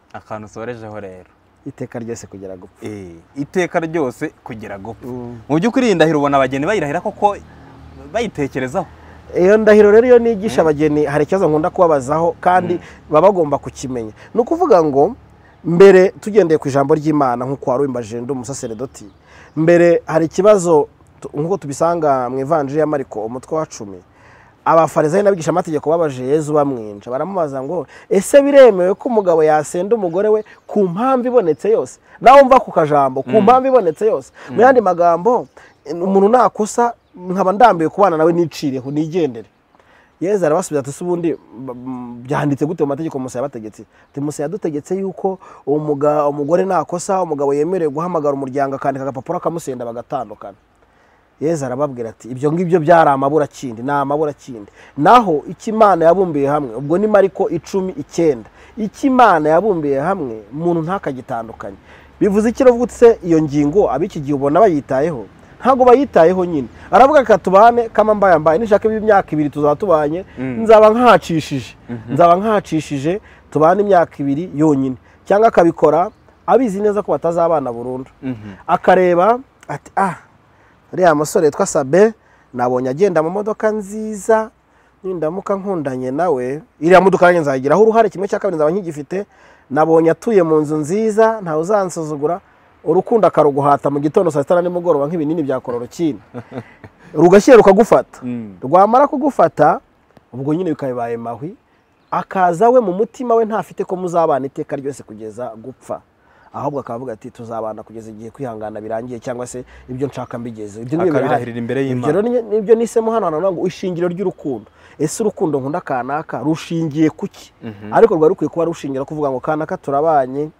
akantu sorejeho rero iteka ryose kugera gupfa. eh iteka ryose kugera gupfa. Mu by'ukuri indahiro ubona abageni bayirahira koko bayitekerezaho. Iyo ndahiro rero iyo nigisha abageni hari ikibazo nkunda kubabazaho kandi baba bagomba kukimenya. Ni ukuvuga ngo mbere tugendeye ku ijambo ry'Imana nk'uko wari wimbaje ndi umusaseredoti, mbere hari ikibazo nk'uko tubisanga mu Evanjiri ya Mariko umutwe wa cumi, abafarisayo n'abigisha amategeko babaje Yezu bamwinja, baramubaza ngo ese biremewe ko umugabo yasenda umugore we ku mpamvu ibonetse yose? Nawe umva ku kajambo ku mpamvu ibonetse yose. Mu yandi magambo umuntu nakosa nkaba ndambiye kubana nawe nicireho nigendere. Yezu arabasubiza ati ubundi byanditse gute mu mategeko Musa yabategetse? Ati Musa yadutegetse yuko umugore nakosa umugabo yemerewe guhamagara umuryango akandika agapapuro akamusenda bagatandukana. Yezu arababwira ati ibyo ngibyo byari amabura kindi, na amabura kindi. Naho ikimana yabumbiye hamwe, ubwo ni Mariko icumi icyenda. Ikimana yabumbiye hamwe umuntu ntakagitandukanye. Bivuze iki rovutse iyo ngingo abiki gihe ubona bayitayeho? Ntago bayitayeho nyine. Aravuga ka tubane kama mbaye mbaye nishaka imyaka ibiri tuzaba tubanye, nzaba nkacishije. Nzaba nkacishije tubane imyaka ibiri yonyine. Cyangwa akabikora abizi neza ko batazabana burundu. Akareba ati ah Uriya musore twasabe nabonye agenda mu modoka nziza, nindamuka nkundanye nawe iriya modoka nanjye nzagiraho uruhare kimwe cya kabiri nzaba nkigifite. Nabonye atuye mu nzu nziza ntawe uzansuzugura, urukundo akaruguhata mu gitondo saa sita nimugoroba nk'ibinini bya kororokine rugashyira rukagufata. Rwamara kugufata ubwo nyine bikabaye mahwi, akaza we mu mutima we ntafite ko muzabana iteka ryose kugeza gupfa, ahubwo akavuga ati tuzabana kugeza igihe kwihangana birangiye cyangwa se ibyo nshaka mbigeze. Ibyo akabirahirira imbere y'Imana. Nibyo nisemo hano hano ngo ishingiro ry'urukundo. Ese urukundo nkunda kanaka rushingiye kuki? Ariko rwa rukwiye kuba rushingira kuvuga ngo kanaka turabanye.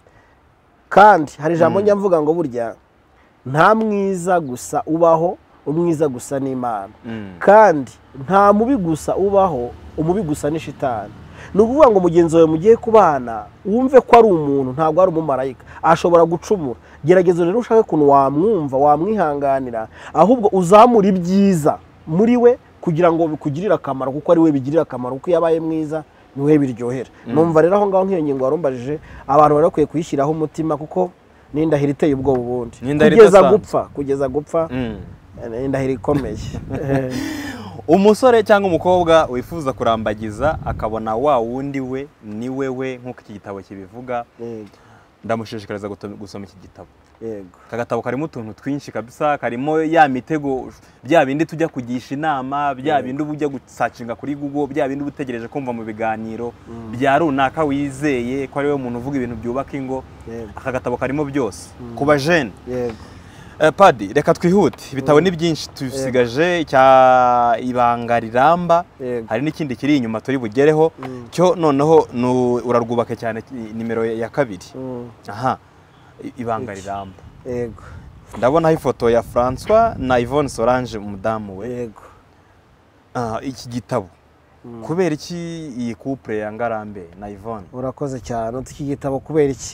Kandi hari ijambo njya mvuga ngo burya nta mwiza gusa ubaho, umwiza gusa ni Imana. Kandi nta mubi gusa ubaho, umubi gusa ni shitani. Ni ukuvuga ngo mugenzi wawe mugiye kubana wumve ko ari umuntu, ntabwo ari umumarayika, ashobora gucumura. Gerageza rero ushake kuntu wamwumva, wamwihanganira, ahubwo uzamura ibyiza muri we kugira ngo bikugirire akamaro, kuko ari we bigirira akamaro, kuko yabaye mwiza niwe biryohera. Numva rero aho ngaho nk'iyo ngingo warumbajije abantu bari bakwiye kuyishyiraho umutima, kuko n'indahiro iteye ubwo bubundi kugeza gupfa, kugeza gupfa indahiro ikomeye. Umusore cyangwa umukobwa wifuza kurambagiza akabona wa wundi we ni wewe nk'uko iki gitabo kibivuga, ndamushishikariza gusoma iki gitabo. Yego. Kagatabo karimo utuntu twinshi kabisa, karimo ya mitego bya bindi tujya kugisha inama, bya bindi ubujya gusacinga kuri Google, bya bindi ubutegereje kumva mu biganiro bya runaka wizeye ko ari we muntu uvuga ibintu byubaka ingo. Aka gatabo karimo byose kuba jeune. Yego. Padi, reka twihute, ibitabo ni byinshi tusigaje cya ibanga riramba, hari n'ikindi kiri inyuma turi bugereho cyo noneho urarwubake cyane nimero ya kabiri. Aha, ibanga riramba. Yego. Ndabona ifoto ya François na Yvonne Solange umudamu we. Yego. Ah, iki gitabo kubera iki iyi couple ya Ngarambe na Yvonne? Urakoze cyane. Iki gitabo kubera iki?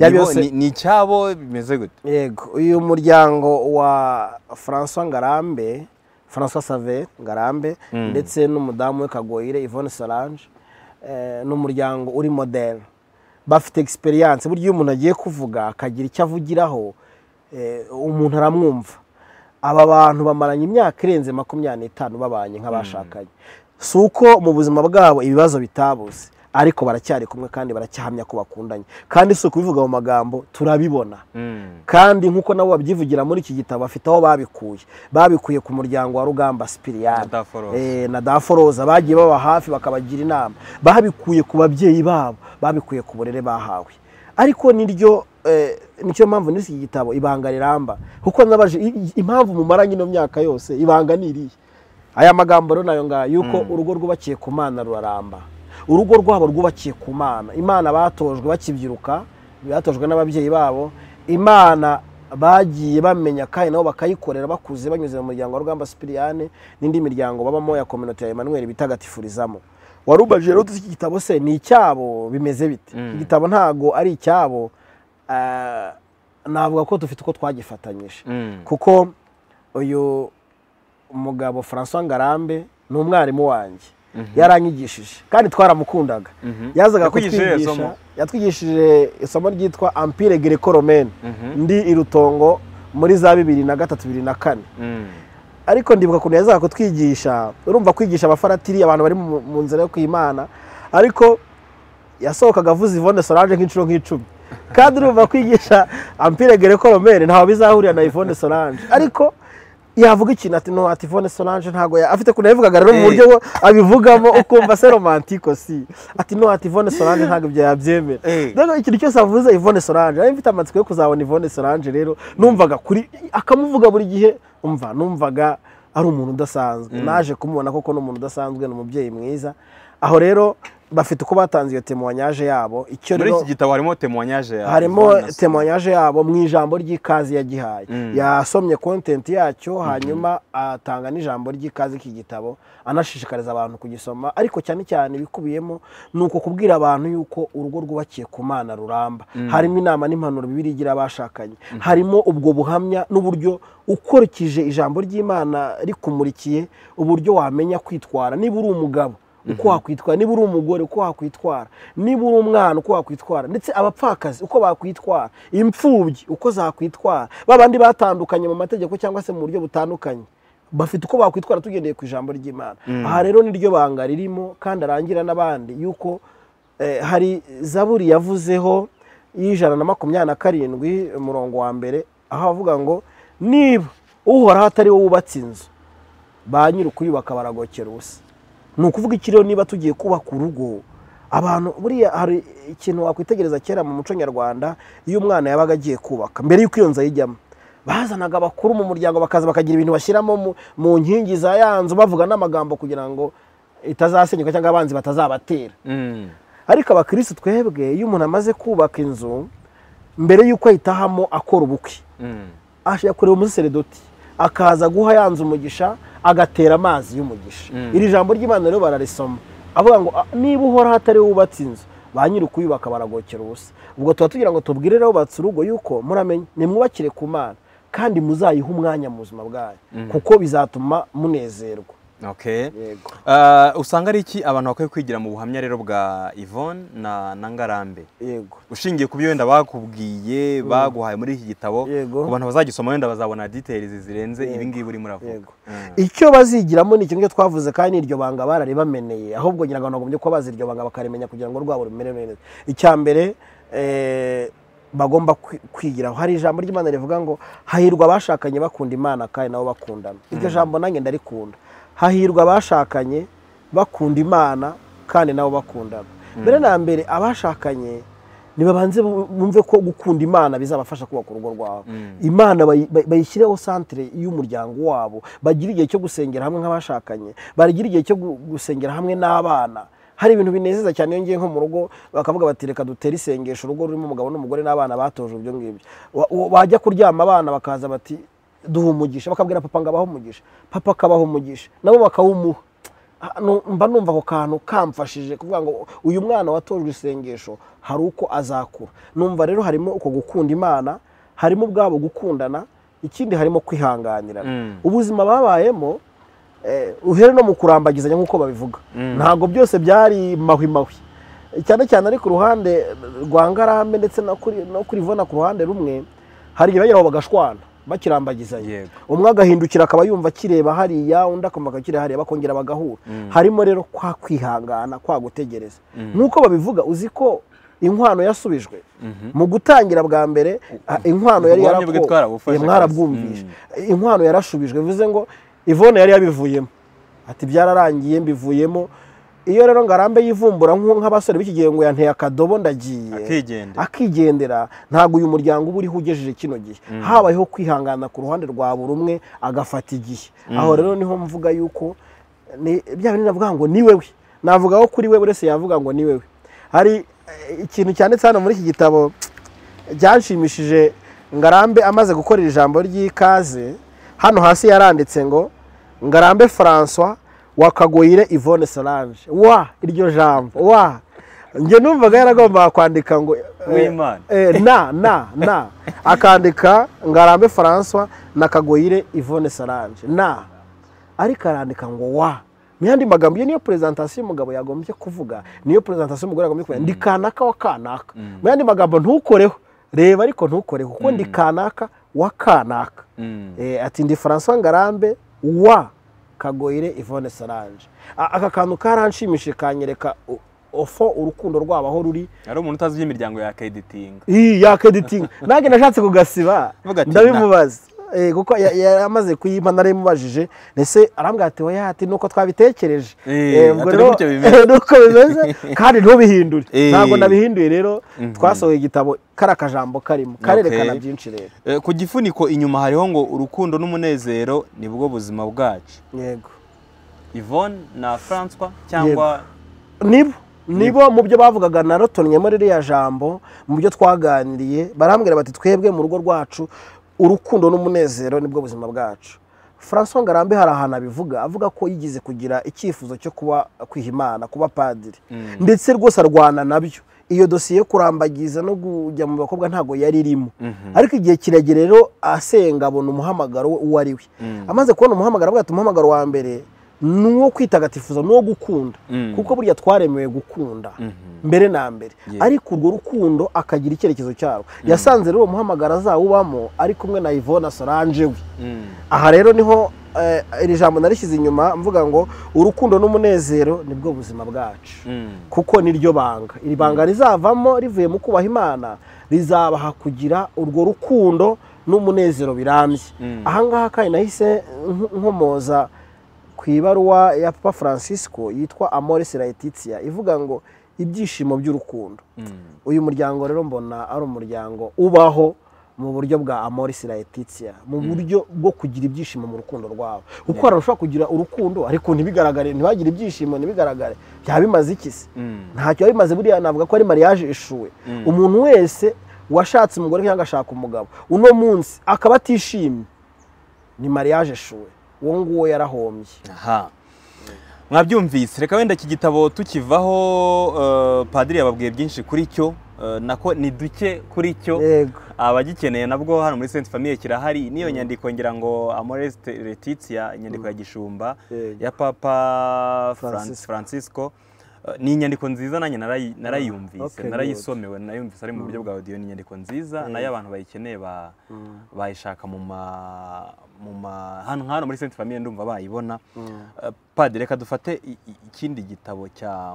Ni cyabo bimeze gute? Yego, uyu muryango wa François Ngarambe, François Save Ngarambe ndetse n'umudamu we Kagoyire Yvonne Solange, n'umuryango uri model, bafite experience. Burya iyo umuntu agiye kuvuga akagira icyo avugiraho umuntu aramwumva. Aba bantu bamaranye imyaka irenze makumyabiri n'itanu babanye nk'abashakanye. Suko mu buzima bwabo ibibazo bitabuze, ariko baracyari kumwe kandi baracyahamya ko bakundanye. Kandi si ukubivuga mu magambo, turabibona. Kandi nkuko nabo babyivugira muri iki gitabo bafite aho babikuye. Babikuye ku muryango wa Rugamba Spirian eh na Daforoza, bagiye baba hafi bakabagira inama. Babikuye ku babyeyi babo, babikuye ku burere bahawe. Ariko niryo nicyo mpamvu n'iki gitabo ibanga riramba, kuko nabaje impamvu mumaranye no myaka yose ibanga niriye. Aya magambo rero nayo nga yuko urugo rwubakiye ku Mana ruraramba. Urugo rwabo rwubakiye ku Mana. Imana batojwe bakibyiruka, batojwe n'ababyeyi babo. Imana bagiye bamenya kandi nabo bakayikorera bakuze banyuze mu muryango wa Rugamba Spiriane n'indi miryango babamo ya community ya Emmanuel bitagatifurizamo. Warubaje rero iki gitabo se ni icyabo bimeze bite? Igitabo ntago ari icyabo, navuga ko dufite uko twagifatanyije. Kuko uyu umugabo François Ngarambe ni umwarimu wanjye. yaranyigishije kandi twaramukundaga yazaga kutwigisha yatwigishije isomo ryitwa Empire Greco-Romaine ndi irutongo muri za bibiri na gatatu bibiri na kane ariko ndibuka kuntu yazaga kutwigisha urumva kwigisha abafaratiri abantu bari mu nzira yo kwimana ariko yasohokaga avuza Yvonne Solange nk'inshuro nk'icumi kandi urumva kwigisha Empire Greco-Romaine ntaho bizahurira na Yvonne Solange ariko yavuga ikintu ati no ati Yvonne Solange ntago afite kuntu yavugaga rero mu buryo abivugamo ukumva se romantique si ati no ati Yvonne Solange ntago ibyo yabyemera rero ikintu cyose avuze Yvonne Solange ari mfite amatsiko yo kuzabona Yvonne Solange rero numvaga kuri akamuvuga buri gihe umva numvaga ari umuntu udasanzwe naje kumubona koko no umuntu udasanzwe no mubyeyi mwiza aho rero bafite uko batanze iyo témoignage yabo icyo rero muri iki gitabo harimo témoignage yabo harimo témoignage yabo mu ijambo ry'ikazi yagihaye yasomye content yacyo hanyuma atanga n'ijambo ry'ikazi iki gitabo anashishikariza abantu kugisoma ariko cyane cyane bikubiyemo nuko kubwira abantu yuko urugo rwubakiye ku Mana ruramba harimo inama n'impanuro bibiri igira abashakanye harimo ubwo buhamya n'uburyo ukorikije ijambo ry'Imana rikumurikiye uburyo wamenya kwitwara niba uri umugabo uko wakwitwara niba uri umugore uko wakwitwara niba uri umwana uko wakwitwara ndetse abapfakazi uko bakwitwara imfubyi uko zakwitwara babandi batandukanye mu mategeko cyangwa se mu buryo butandukanye bafite uko bakwitwara tugendeye ku ijambo ry'Imana aha rero niryo banga ririmo kandi arangira n'abandi yuko hari Zaburi yavuzeho y'ijana na makumyabiri na karindwi umurongo wa mbere aho avuga ngo niba uhoraho atari wowe wubatse inzu ba nyir'ukuyubaka baragokera ubusa ni ukuvuga ikiriho niba tugiye kubaka urugo abantu buriya hari ikintu wakwitegereza kera mu muco nyarwanda iyo umwana yabaga agiye kubaka mbere y'uko iyo nzu ayijyamo bazanaga abakuru mu muryango bakaza bakagira ibintu bashyiramo mu nkingi za ya nzu bavuga n'amagambo kugira ngo itazasenyuka cyangwa abanzi batazabatera ariko abakirisitu twebwe iyo umuntu amaze kubaka inzu mbere y'uko ayitahamo akora ubukwe yakorewe umusaseredoti akaza guha ya nzu umugisha agatera amazi y'umugisha iri jambo ry'Imana rero bararisoma avuga ngo niba uhoraho atari wubatse inzu ba nyir'ukuyubaka baragokera ubusa ubwo tuba tugira ngo tubwire rero bubatse urugo yuko muramenye nimwubakire ku Mana kandi muzayiha umwanya mu buzima bwayo kuko bizatuma munezerwa Okay. Uh, usanga ari iki abantu bakwiye kwigira mu buhamya rero bwa Yvonne na Ngarambe? Yego. Ushingiye ku byo wenda bakubwiye mm. baguhaye muri iki gitabo ku bantu bazagisoma wenda bazabona details zirenze ibi ngibi uri muravuga. Mm. Icyo bazigiramo ni ikintu twavuze kandi iryo banga barari bameneye ahubwo ngira ngo nagombye ko bazi iryo banga bakarimenya kugira ngo rwabo rumere neza. Icya mbere eh bagomba kwigira hari ijambo ry'Imana rivuga ngo hahirwa abashakanye bakunda Imana kandi nabo bakundana. Iryo jambo nange ndarikunda. Hahirwa abashakanye bakunda Imana kandi nabo bakundana. Mbere na mbere abashakanye nibabanze bumve ko gukunda Imana bizabafasha kubaka urugo rwabo. Imana bayishyireho centre y'umuryango wabo, bagira igihe cyo gusengera hamwe nk'abashakanye, bagira igihe cyo gusengera hamwe n'abana. Hari ibintu binezeza cyane iyo ngiye nko mu rugo bakavuga bati reka dutere isengesho urugo rurimo umugabo n'umugore n'abana batoje ibyo ngibyo. Bajya kuryama abana bakaza bati duha umugisha, bakabwira papa ngo abaho umugisha, papa akabaho umugisha nabo bakawumuha. Mba numva ko kantu kamfashije kuvuga ngo uyu mwana watojwe isengesho hari uko azakura. Numva rero harimo uko gukunda Imana, harimo ubwabo gukundana, ikindi harimo kwihanganira. Ubuzima babayemo eh uhere no mu kurambagizanya nkuko babivuga. Ntago byose byari mahwi mahwi. Cyane cyane ari ku ruhande rwa Ngarambe ndetse no kuri no kuri Yvonne ku ruhande rumwe hari ibageraho bagashwana bakirambagizanye. Umwe agahindukira akaba yumva kireba hariya undi akomaka kire hariya bakongera bagahura. Harimo rero kwa kwihangana kwa gutegereza. Nuko babivuga uzi ko inkwano yasubijwe mu gutangira bwa mbere inkwano yari yarako mwarabwumvisha. Inkwano yarashubijwe bivuze ngo Yvonne yari yabivuyemo ati byararangiye mbivuyemo. Iyo rero Ngarambe yivumbura nk'abasore b'ikigiye ngo yanteye akadobo ndagiye akigendera akigendera ntago uyu muryango uburi hugejeje kino gihe. Habayeho kwihangana ku ruhande rwa buri umwe agafata igihe. Aho rero niho mvuga yuko ni bya bintu navuga ngo ni wewe, navuga ko kuri wewe urese yavuga ngo ni wewe. Hari ikintu cyane cyane muri iki gitabo byanshimishije. Ngarambe amaze gukorera ijambo ry'ikaze hano hasi yaranditse ngo Ngarambe François wakagoyire Yvonne Solange. Wa iryo jambo wa nge numvaga yaragomba kwandika ngo w'Imana eh na na na akandika Ngarambe François nakagoyire Yvonne Solange na ariko arandika ngo wa mu yandi magambo iyo niyo presentation umugabo yagombye kuvuga niyo presentation umugore yagombye kuvuga ndi kanaka wa kanaka mu yandi magambo ntukoreho reba ariko ntukoreho kuko ndi kanaka wa kanaka eh ati ndi François Ngarambe wa Kagoyire Yvonne Solange aka kantu karanshimishije kanyereka ofo urukundo rwabaho ruri ari umuntu utazi imiryango ya editing iyi ya editing nage nashatse kugasiba ndabimubaza eh kuko yamaze kuyimpa naremubajije nese arambwira ati oya ati nuko twabitekereje eh ubwo rero nuko bimeze kandi ntubihindure ntago nabihinduye rero twasohoye igitabo karakajambo karimo karerekana byinshi rero ku gifuniko inyuma hariho ngo urukundo n'umunezero nibwo buzima bwacu yego Yvonne na François cyangwa nibo nibo mu byo bavugaga narotonye muri iriya jambo mu byo twaganiriye barambwira bati twebwe mu rugo rwacu urukundo n'umunezero nibwo buzima bwacu. François Ngarambe hari ahantu abivuga avuga ko yigize kugira icyifuzo cyo kuba kwihimana kuba padiri ndetse rwose arwana nabyo iyo dosiye kurambagiza no kujya mu bakobwa ntago yari irimo ariko igihe kiregere rero asenga abona umuhamagaro uwo ari we amaze kubona umuhamagaro avuga ati umuhamagaro wa mbere nuwo kwitagatifuza nuwo gukunda kuko burya twaremewe gukunda mbere na mbere ariko urwo rukundo akagira icyerekezo cyaro yasanze rero umuhamagara azawubamo ari kumwe na Yvonne Solange we aha rero niho iri jambo narishyize inyuma mvuga ngo urukundo n'umunezero nibwo buzima bwacu kuko niryo banga iri banga rizavamo rivuye mu kubaha Imana rizabaha kugira urwo rukundo n'umunezero birambye aha ngaha kandi nahise nkomoza ku ibaruwa ya Papa Francisco yitwa Amoris Laetitia ivuga ngo ibyishimo by'urukundo uyu muryango rero mbona ari umuryango ubaho mu buryo bwa Amoris Laetitia mu buryo bwo kugira ibyishimo mu rukundo rwabo uko arashobora kugira urukundo ariko ntibigaragare ntibagire ibyishimo ntibigaragare byabimaze ikisi ntacyo bimaze buriya navuga ko ari mariage ishuwe umuntu wese washatse umugore cyangwa ashaka umugabo uno munsi akaba atishimye ni mariage ishuwe uwo nguwo yarahombye. Aha mwabyumvise reka wenda iki gitabo tukivaho padiri yababwiye byinshi kuri cyo nako ni duke kuri cyo abagikeneye nabwo hano muri Sainte Famille kirahari niyo nyandiko ngira ngo Amoris Laetitia inyandiko ya Gishumba ya Papa Francisco ni inyandiko nziza nanjye narayumvise narayisomewe nayumvise ari mu buryo bwa audio ni inyandiko nziza nayo abantu bayikeneye bayishaka mu ma hano hano muri Sainte Famille ndumva bayibona. Padiri reka dufate ikindi gitabo cya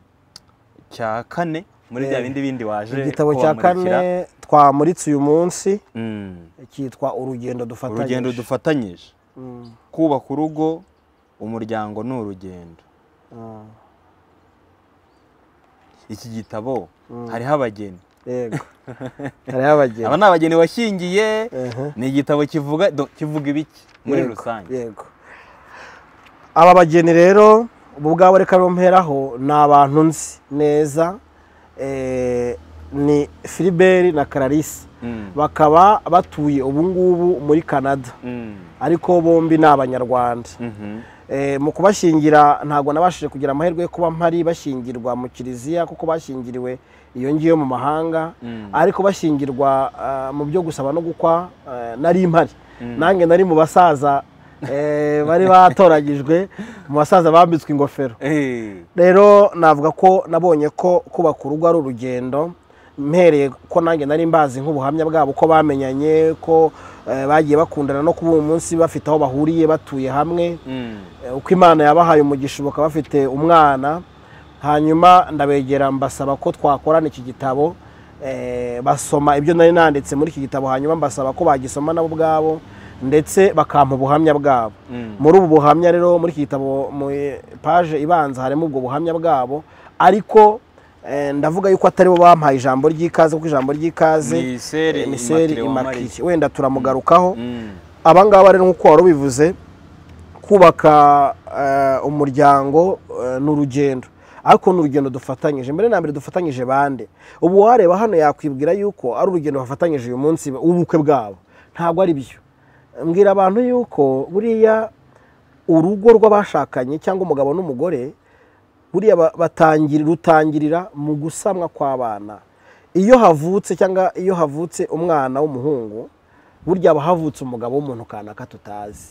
cya kane muri bya bindi bindi waje igitabo cya kane twamuritse uyu munsi cyitwa urugendo dufatanyije urugendo dufatanyije kubaka urugo umuryango n'urugendo. Iki gitabo hariho abageni yego hariho abageni aba n'abageni washingiye ni igitabo kivuga kivuga ibiki muri rusange yego aba bageni rero ubu bwabo reka romperaho ni abantu nzi neza ni Philibert na Clarisse bakaba batuye ubu ngubu muri Canada ariko bombi ni Abanyarwanda. Mu kubashingira ntago nabashije kugira amahirwe yo kuba mpari bashingirwa mu kiliziya kuko bashingiriwe iyo ngiyo mu mahanga ariko bashingirwa mu byo gusaba no gukwa nari impari nange nari mu basaza bari batoragijwe mu basaza bambitswe ingofero rero navuga ko nabonye ko kubaka urugo ari urugendo mpereye ko nange nari mbazi nk'ubuhamya bwabo ko bamenyanye ko bagiye bakundana no kuba umunsi bafite aho bahuriye batuye hamwe uko Imana yabahaye umugisha bakaba bafite umwana hanyuma ndabegera mbasaba ko twakorana iki gitabo basoma ibyo nari nanditse muri iki gitabo hanyuma mbasaba ko bagisoma nabo bwabo ndetse bakampa ubuhamya bwabo muri ubu buhamya rero muri iki gitabo mu page ibanza harimo ubwo buhamya bwabo ariko ndavuga yuko atari bo bampaye ijambo ry'ikaze kuko ijambo ry'ikaze ni seri imakiki wenda turamugarukaho abangaba rero nkuko wari ubivuze kubaka umuryango n'urugendo ariko n'urugendo dufatanyije mbere na mbere dufatanyije bande ubu wareba hano yakwibwira yuko ari urugendo bafatanyije uyu munsi ubukwe bwabo ntabwo ari byo mbwira abantu yuko buriya urugo rw'abashakanye cyangwa umugabo n'umugore buriya batangirira rutangirira mu gusamwa kw'abana iyo havutse cyangwa iyo havutse umwana w'umuhungu burya aba havutse umugabo w'umuntu kanaka tutazi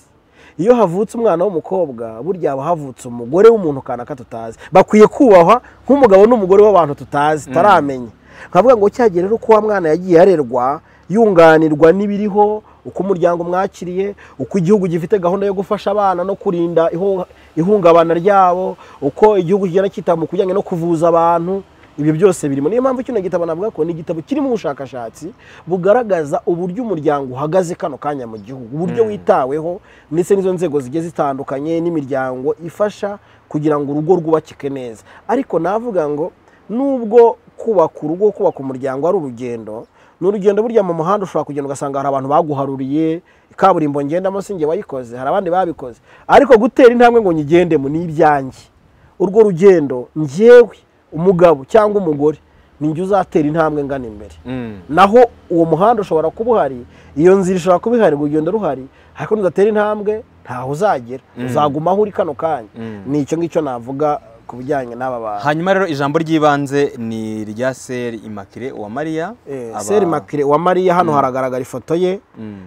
iyo havutse umwana w'umukobwa burya haba havutse umugore w'umuntu kanaka tutazi, bakwiye kubahwa nk'umugabo n'umugore w'abantu tutazi taramenya. Nkavuga ngo cyagere rero ko wa mwana yagiye arerwa yunganirwa n'ibiriho, uko umuryango mwakiriye, uko igihugu gifite gahunda yo gufasha abana no kurinda ihungabana ryabo, uko igihugu kigenda kita mu kujyanye no kuvuza abantu, ibyo byose birimo. Niyo mpamvu kino gitabo navuga ko ni igitabo kirimo ubushakashatsi bugaragaza uburyo umuryango uhagaze kano kanya mu gihugu, uburyo witaweho, ndetse n'izo nzego zigiye zitandukanye n'imiryango ifasha kugira ngo urugo rwubakike neza. Ariko navuga ngo nubwo kubaka urugo, kubaka umuryango ari urugendo, n'urugendo burya mu muhanda ushobora kugenda ugasanga hari abantu baguharuriye, kaburimbo ngendamo sinjye wayikoze, hari abandi babikoze, ariko gutera intambwe ngo nyigendemo ni ibyanjye. Urwo rugendo njyewe umugabo cyangwa umugore ninjye uzatera intambwe ngana imbere. Naho uwo muhanda ushobora kuba uhari, iyo nzira ishobora kuba ihari, urugendo ruhari, ariko nuzatera intambwe ntaho uzagera, uzaguma aho uri kano kanya. Ni icyo ngicyo navuga ku bijyanye n'aba bantu. Hanyuma rero ijambo ry'ibanze ni rya Seri Immaculée Uwamariya. Seri Immaculée Uwamariya, hano haragaragara ifoto ye.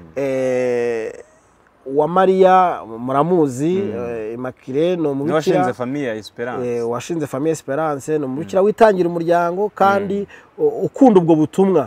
Uwamariya muramuzi, Immaculée ni umubikira washinze famille ya Esperance, washinze famille Esperance, ni umubikira witangira umuryango kandi ukunda ubwo butumwa,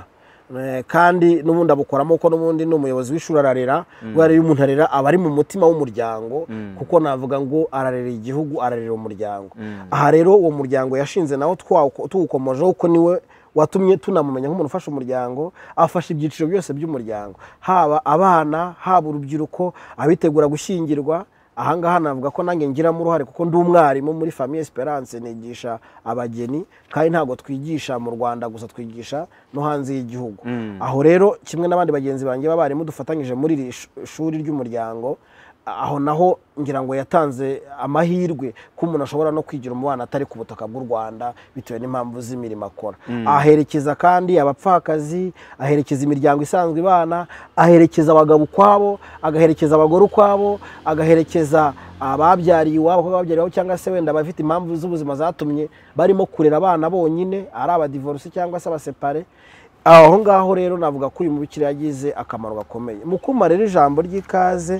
kandi n'ubundi abukoramo ko n'ubundi ni umuyobozi w'ishuri ararera. Bwari umuntu arera aba ari mu mutima w'umuryango, kuko navuga ngo ararera igihugu, ararera umuryango. Aha rero uwo muryango yashinze nawo tuwukomojeho kuko niwe watumye tunamumenya nk'umuntu ufasha umuryango, afasha ibyiciro byose by'umuryango, haba abana, haba urubyiruko, abitegura gushyingirwa. Ahangaha navuga ko nange ngiramo uruhare kuko ndi umwarimu muri famille Esperance, nigisha abageni, kandi ntabwo twigisha mu Rwanda gusa, twigisha no hanze y'igihugu. Aho rero kimwe n'abandi bagenzi banjye b'abarimu dufatanyije muri iri shuri ry'umuryango, aho naho ngira ngo yatanze amahirwe ko umuntu ashobora no kwigira umubano atari ku butaka bw'u Rwanda bitewe n'impamvu z'imirimo akora. Aherekeza kandi abapfakazi, aherekeza imiryango isanzwe ibana, aherekeza abagabo ukwabo, agaherekeza abagore ukwabo, agaherekeza ababyariye iwabo ko babyariye iwabo, cyangwa se wenda bafite impamvu z'ubuzima zatumye barimo kurera abana bonyine, ari abadivorce cyangwa se abasepare. Aho ngaho rero navuga ko uyu mubikira yagize akamaro gakomeye. Mukuma rero ijambo ry'ikaze,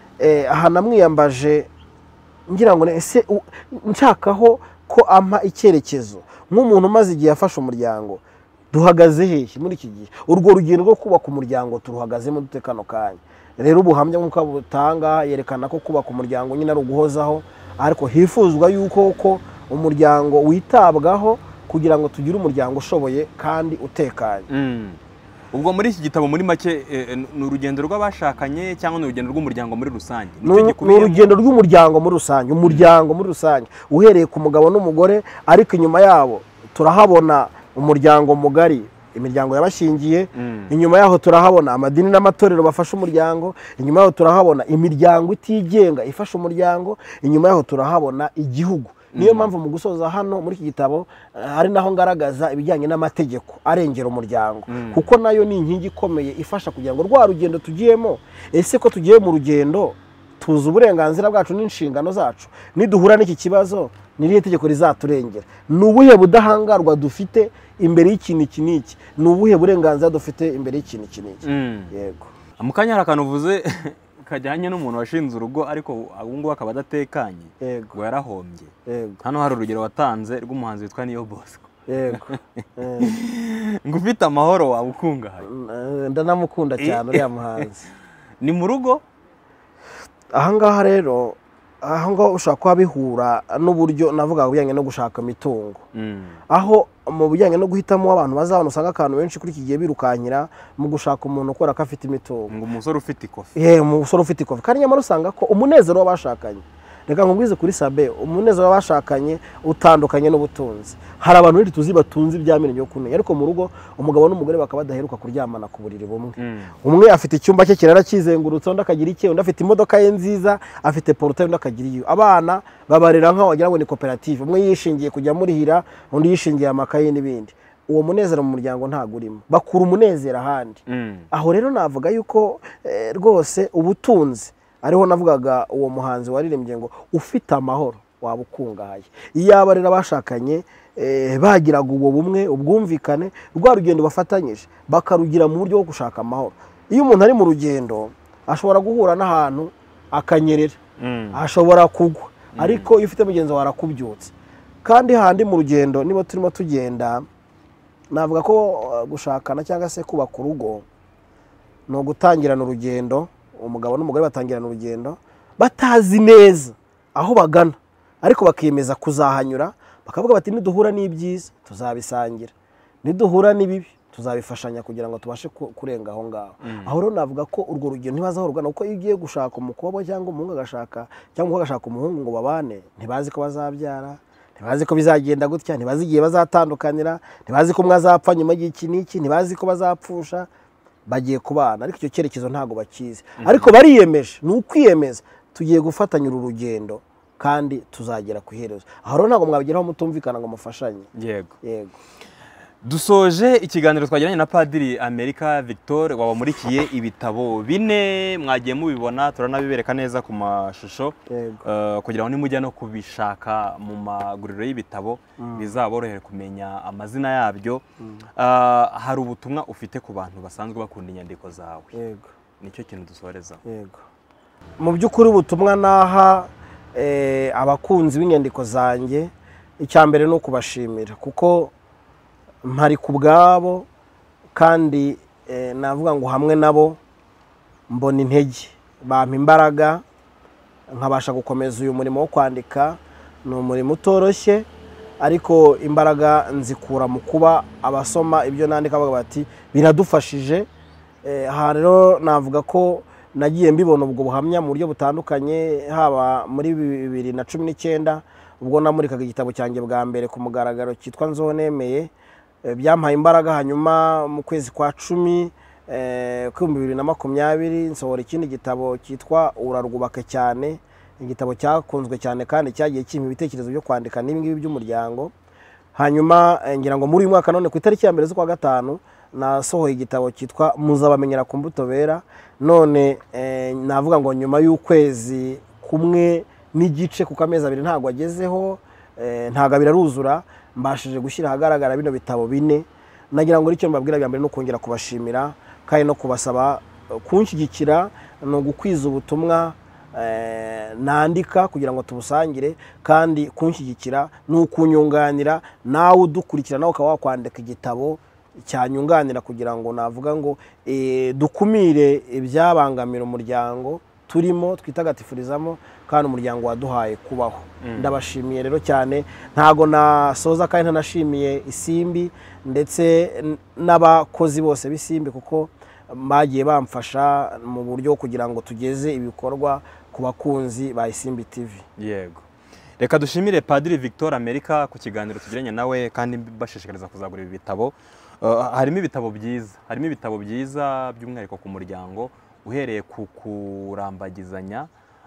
aha namwiyambaje ngira ngo ese nshakaho ko ampa icyerekezo nk'umuntu umaze igihe afasha umuryango, duhagaze hehe muri iki gihe? Urwo rugendo rwo kubaka umuryango turuhagazemo dute kano kanya? Rero ubuhamya nk'uko butanga yerekana ko kubaka umuryango nyine ari uguhozaho, ariko hifuzwa yuko ko umuryango witabwaho kugira ngo tugire umuryango ushoboye kandi utekanye. Ubwo muri iki gitabo muri make ni urugendo rw'abashakanye cyangwa ni urugendo rw'umuryango muri rusange? Ni urugendo rw'umuryango muri rusange, umuryango muri rusange uhereye ku mugabo n'umugore, ariko inyuma yabo turahabona umuryango mugari, imiryango yabashingiye. Inyuma yaho turahabona amadini n'amatorero bafasha umuryango. Inyuma yaho turahabona imiryango itigenga ifasha umuryango. Inyuma yaho turahabona igihugu. Niyo mpamvu mu gusoza hano muri iki gitabo hari naho ngaragaza ibijyanye n'amategeko arengera umuryango, kuko nayo ni inkingi ikomeye ifasha kugira ngo rwa rugendo tugiyemo, ese ko tugiye mu rugendo tuzi uburenganzira bwacu n'inshingano zacu, niduhura n'iki kibazo n'irihe tegeko rizaturengera, ni ubuhe budahangarwa dufite imbere y'ikintu iki n'iki, ni ubuhe burenganzira dufite imbere y'ikintu iki n'iki. Yego, mu kanya hari akantu uvuze kajyanye n'umuntu washinze urugo ariko ubu ngubu akaba adatekanye, ngo yarahombye. Hano hari urugero watanze rw'umuhanzi witwa Niba Bosco. Yego, ngo ufite amahoro waba ukungahaye. Ndanamukunda cyane uriya muhanzi. Ni mu rugo? Ahangaha rero aho ngaho ushaka kuba bihura n'uburyo navuga bijyanye no gushaka imitungo, aho mu bijyanye no guhitamo abantu bazabona usanga akantu benshi kuri iki gihe birukankira mu gushaka umuntu ukora ko afite imitungo, ngo umusore ufite ikofi. Yewe, umusore ufite ikofi, kandi nyamara usanga ko umunezero w'abashakanye, reka nkubwize kuri Sabe, umunezero w'abashakanye utandukanye n'ubutunzi. Hari abantu benshi tuzi batunze ibyamini byo kunenya, ariko mu rugo umugabo n'umugore bakaba badaheruka kuryamana ku buriri bumwe. Umwe afite icyumba cye kirara kizengurutse, undi akagira icye, undi afite imodoka ye nziza, afite portail, undi akagira iyo. Abana babarera nkaho wagira ngo ni koperative, umwe yishingiye kujya murihira, undi yishingiye amakaye n'ibindi. Uwo munezero mu muryango ntago urimo, bakura umunezero ahandi. Aho rero navuga yuko rwose ubutunzi ariho navugaga uwo muhanzi waririmbye ngo ufite amahoro waba ukungahaye. Iyaba rero abashakanye bagiraga ubwo bumwe, ubwumvikane, rwa rugendo bafatanyije bakarugira mu buryo bwo gushaka amahoro. Iyo umuntu ari mu rugendo ashobora guhura n'ahantu akanyerera ashobora kugwa ariko iyo ufite mugenzi wawe arakubyutse. Kandi handi mu rugendo niba turimo tugenda navuga ko gushakana cyangwa se kubaka urugo no gutangirana urugendo, umugabo n'umugore batangirana urugendo batazi neza aho bagana ariko bakiyemeza kuzahanyura, bakavuga bati niduhura n'ibyiza tuzabisangira, niduhura n'ibibi tuzabifashanya kugira ngo tubashe kurenga aho ngaho. Aho rero navuga ko urwo rugendo ntibazaho rugana, kuko iyo ugiye gushaka umukobwa cyangwa umuhungu agashaka cyangwa agashaka umuhungu ngo babane, ntibazi ko bazabyara, ntibazi ko bizagenda gutya, ntibazi igihe bazatandukanira, ntibazi ko mwazapfa nyuma y'iki n'iki, ntibazi ko bazapfusha, bagiye kubana ariko icyo cyerekezo ntago bakizi. Ariko bariyemeje, ni ukwiyemeza tugiye gufatanya uru rugendo kandi tuzagera ku iherezo. Aho rero ntago mwabigeraho mutumvikana ngo mufashanye. Yego yego. Dusoje ikiganiro twagiranye na Padiri Amerika Victor, wabamurikiye ibitabo bine, mwagiye mubibona turanabibereka neza ku mashusho uh, kugira ngo nimujya no kubishaka mu maguriro y'ibitabo mm. bizaborohere kumenya amazina yabyo. mm. uh, hari ubutumwa ufite ku bantu basanzwe bakunda inyandiko zawe? Yego, nicyo kintu dusoreza. Yego, mu by'ukuri ubutumwa naha eh, abakunzi b'inyandiko zanjye, icyambere no kubashimira kuko mpari ku bwabo kandi eh, navuga ngo hamwe nabo mbona intege, bampa imbaraga nkabasha gukomeza uyu murimo wo kwandika. Ni umurimo utoroshye ariko imbaraga nzikura mu kuba abasoma ibyo nandika bavuga bati biradufashije. Eh, aha rero navuga ko nagiye mbibona ubwo buhamya mu buryo butandukanye, haba muri bibiri na cumi n'icyenda ubwo namurikaga igitabo cyanjye bwa mbere ku mugaragaro cyitwa Nzonemeye, byampaye imbaraga. Hanyuma mu kwezi kwa cumi kw'ibihumbi bibiri na makumyabiri nsohora ikindi gitabo cyitwa Urarwubake cyane, igitabo cyakunzwe cyane kandi cyagiye kimpa ibitekerezo byo kwandika n'ibi ngibi by'umuryango. Hanyuma ngira ngo muri uyu mwaka none ku itariki ya mbere z'ukwa gatanu nasohoye igitabo cyitwa Muzabamenyera ku mbuto bera. None navuga ngo nyuma y'ukwezi kumwe n'igice kuko amezi abiri ntago agezeho, ntago biraruzura, mbashije gushyira ahagaragara bino bitabo bine. Nagira ngo icyo mbabwira bya mbere no kongera kubashimira kandi no kubasaba kunshyigikira, no gukwiza ubutumwa nandika kugira ngo tubusangire, kandi kunshyigikira no kunyunganira nawe udukurikira nawe ukaba wakwandika igitabo cyanyunganira kugira ngo navuga ngo e, dukumire ibyabangamira umuryango turimo twitagatifurizamo kandi umuryango waduhaye kubaho. mm. Ndabashimiye rero cyane, ntago nasoza kandi ntanashimiye Isimbi ndetse n'abakozi bose b'Isimbi kuko bagiye bamfasha mu buryo kugira ngo tugeze ibikorwa ku bakunzi ba Isimbi T V. Yego, reka dushimire Padiri Victor Amerika ku kiganiro tugiranye nawe kandi bashishikariza kuzagura ibi bitabo. Uh, harimo ibitabo byiza, harimo ibitabo byiza by'umwihariko ku muryango, uhereye ku kurambagizanya,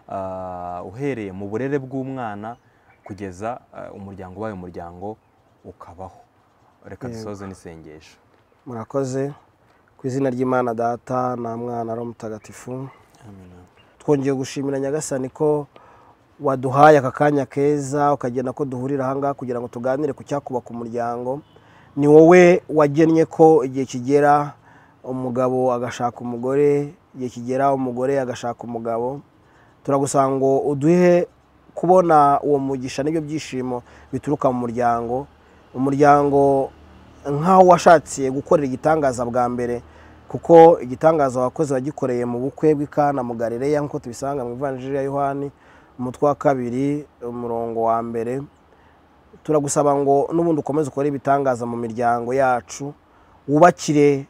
uh, uhereye mu burere bw'umwana kugeza uh, umuryango wayo umuryango ukabaho. Reka dusoze n'isengesho. Murakoze. Ku izina ry'Imana Data na Mwana na Mutagatifu, amen. Twongeye gushimira Nyagasani ko waduhaye aka kanya keza ukagenda ko duhurira aha ngaha kugira ngo tuganire ku cyakubaka umuryango. Ni wowe wagennye ko igihe kigera umugabo agashaka umugore, igihe kigera umugore agashaka umugabo. Turagusaba ngo uduhe kubona uwo mugisha n'ibyo byishimo bituruka mu muryango, umuryango nkaho washatse gukorera igitangaza bwa mbere, kuko igitangaza wakoze wagikoreye mu bukwe bw'Ikana mu Galileya nk'uko tubisanga mu Ivanjiri ya Yohani umutwe wa kabiri umurongo wa mbere. Turagusaba ngo n'ubundi ukomeze ukore ibitangaza mu miryango yacu, wubakire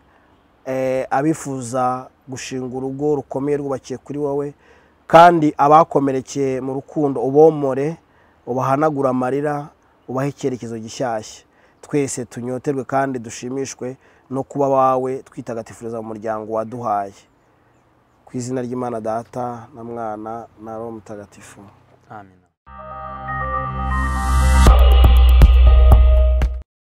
eh, abifuza gushinga urugo rukomeye rwubakiye kuri wowe, kandi abakomerekeye mu rukundo ubomore, ubahanagura amarira, ubahe icyerekezo gishyashya. Twese tunyoterwe kandi dushimishwe no kuba wawe twitagatifuriza mu muryango waduhaye. Ku izina ry'Imana Data na Mwana na Roho Mutagatifu, amen.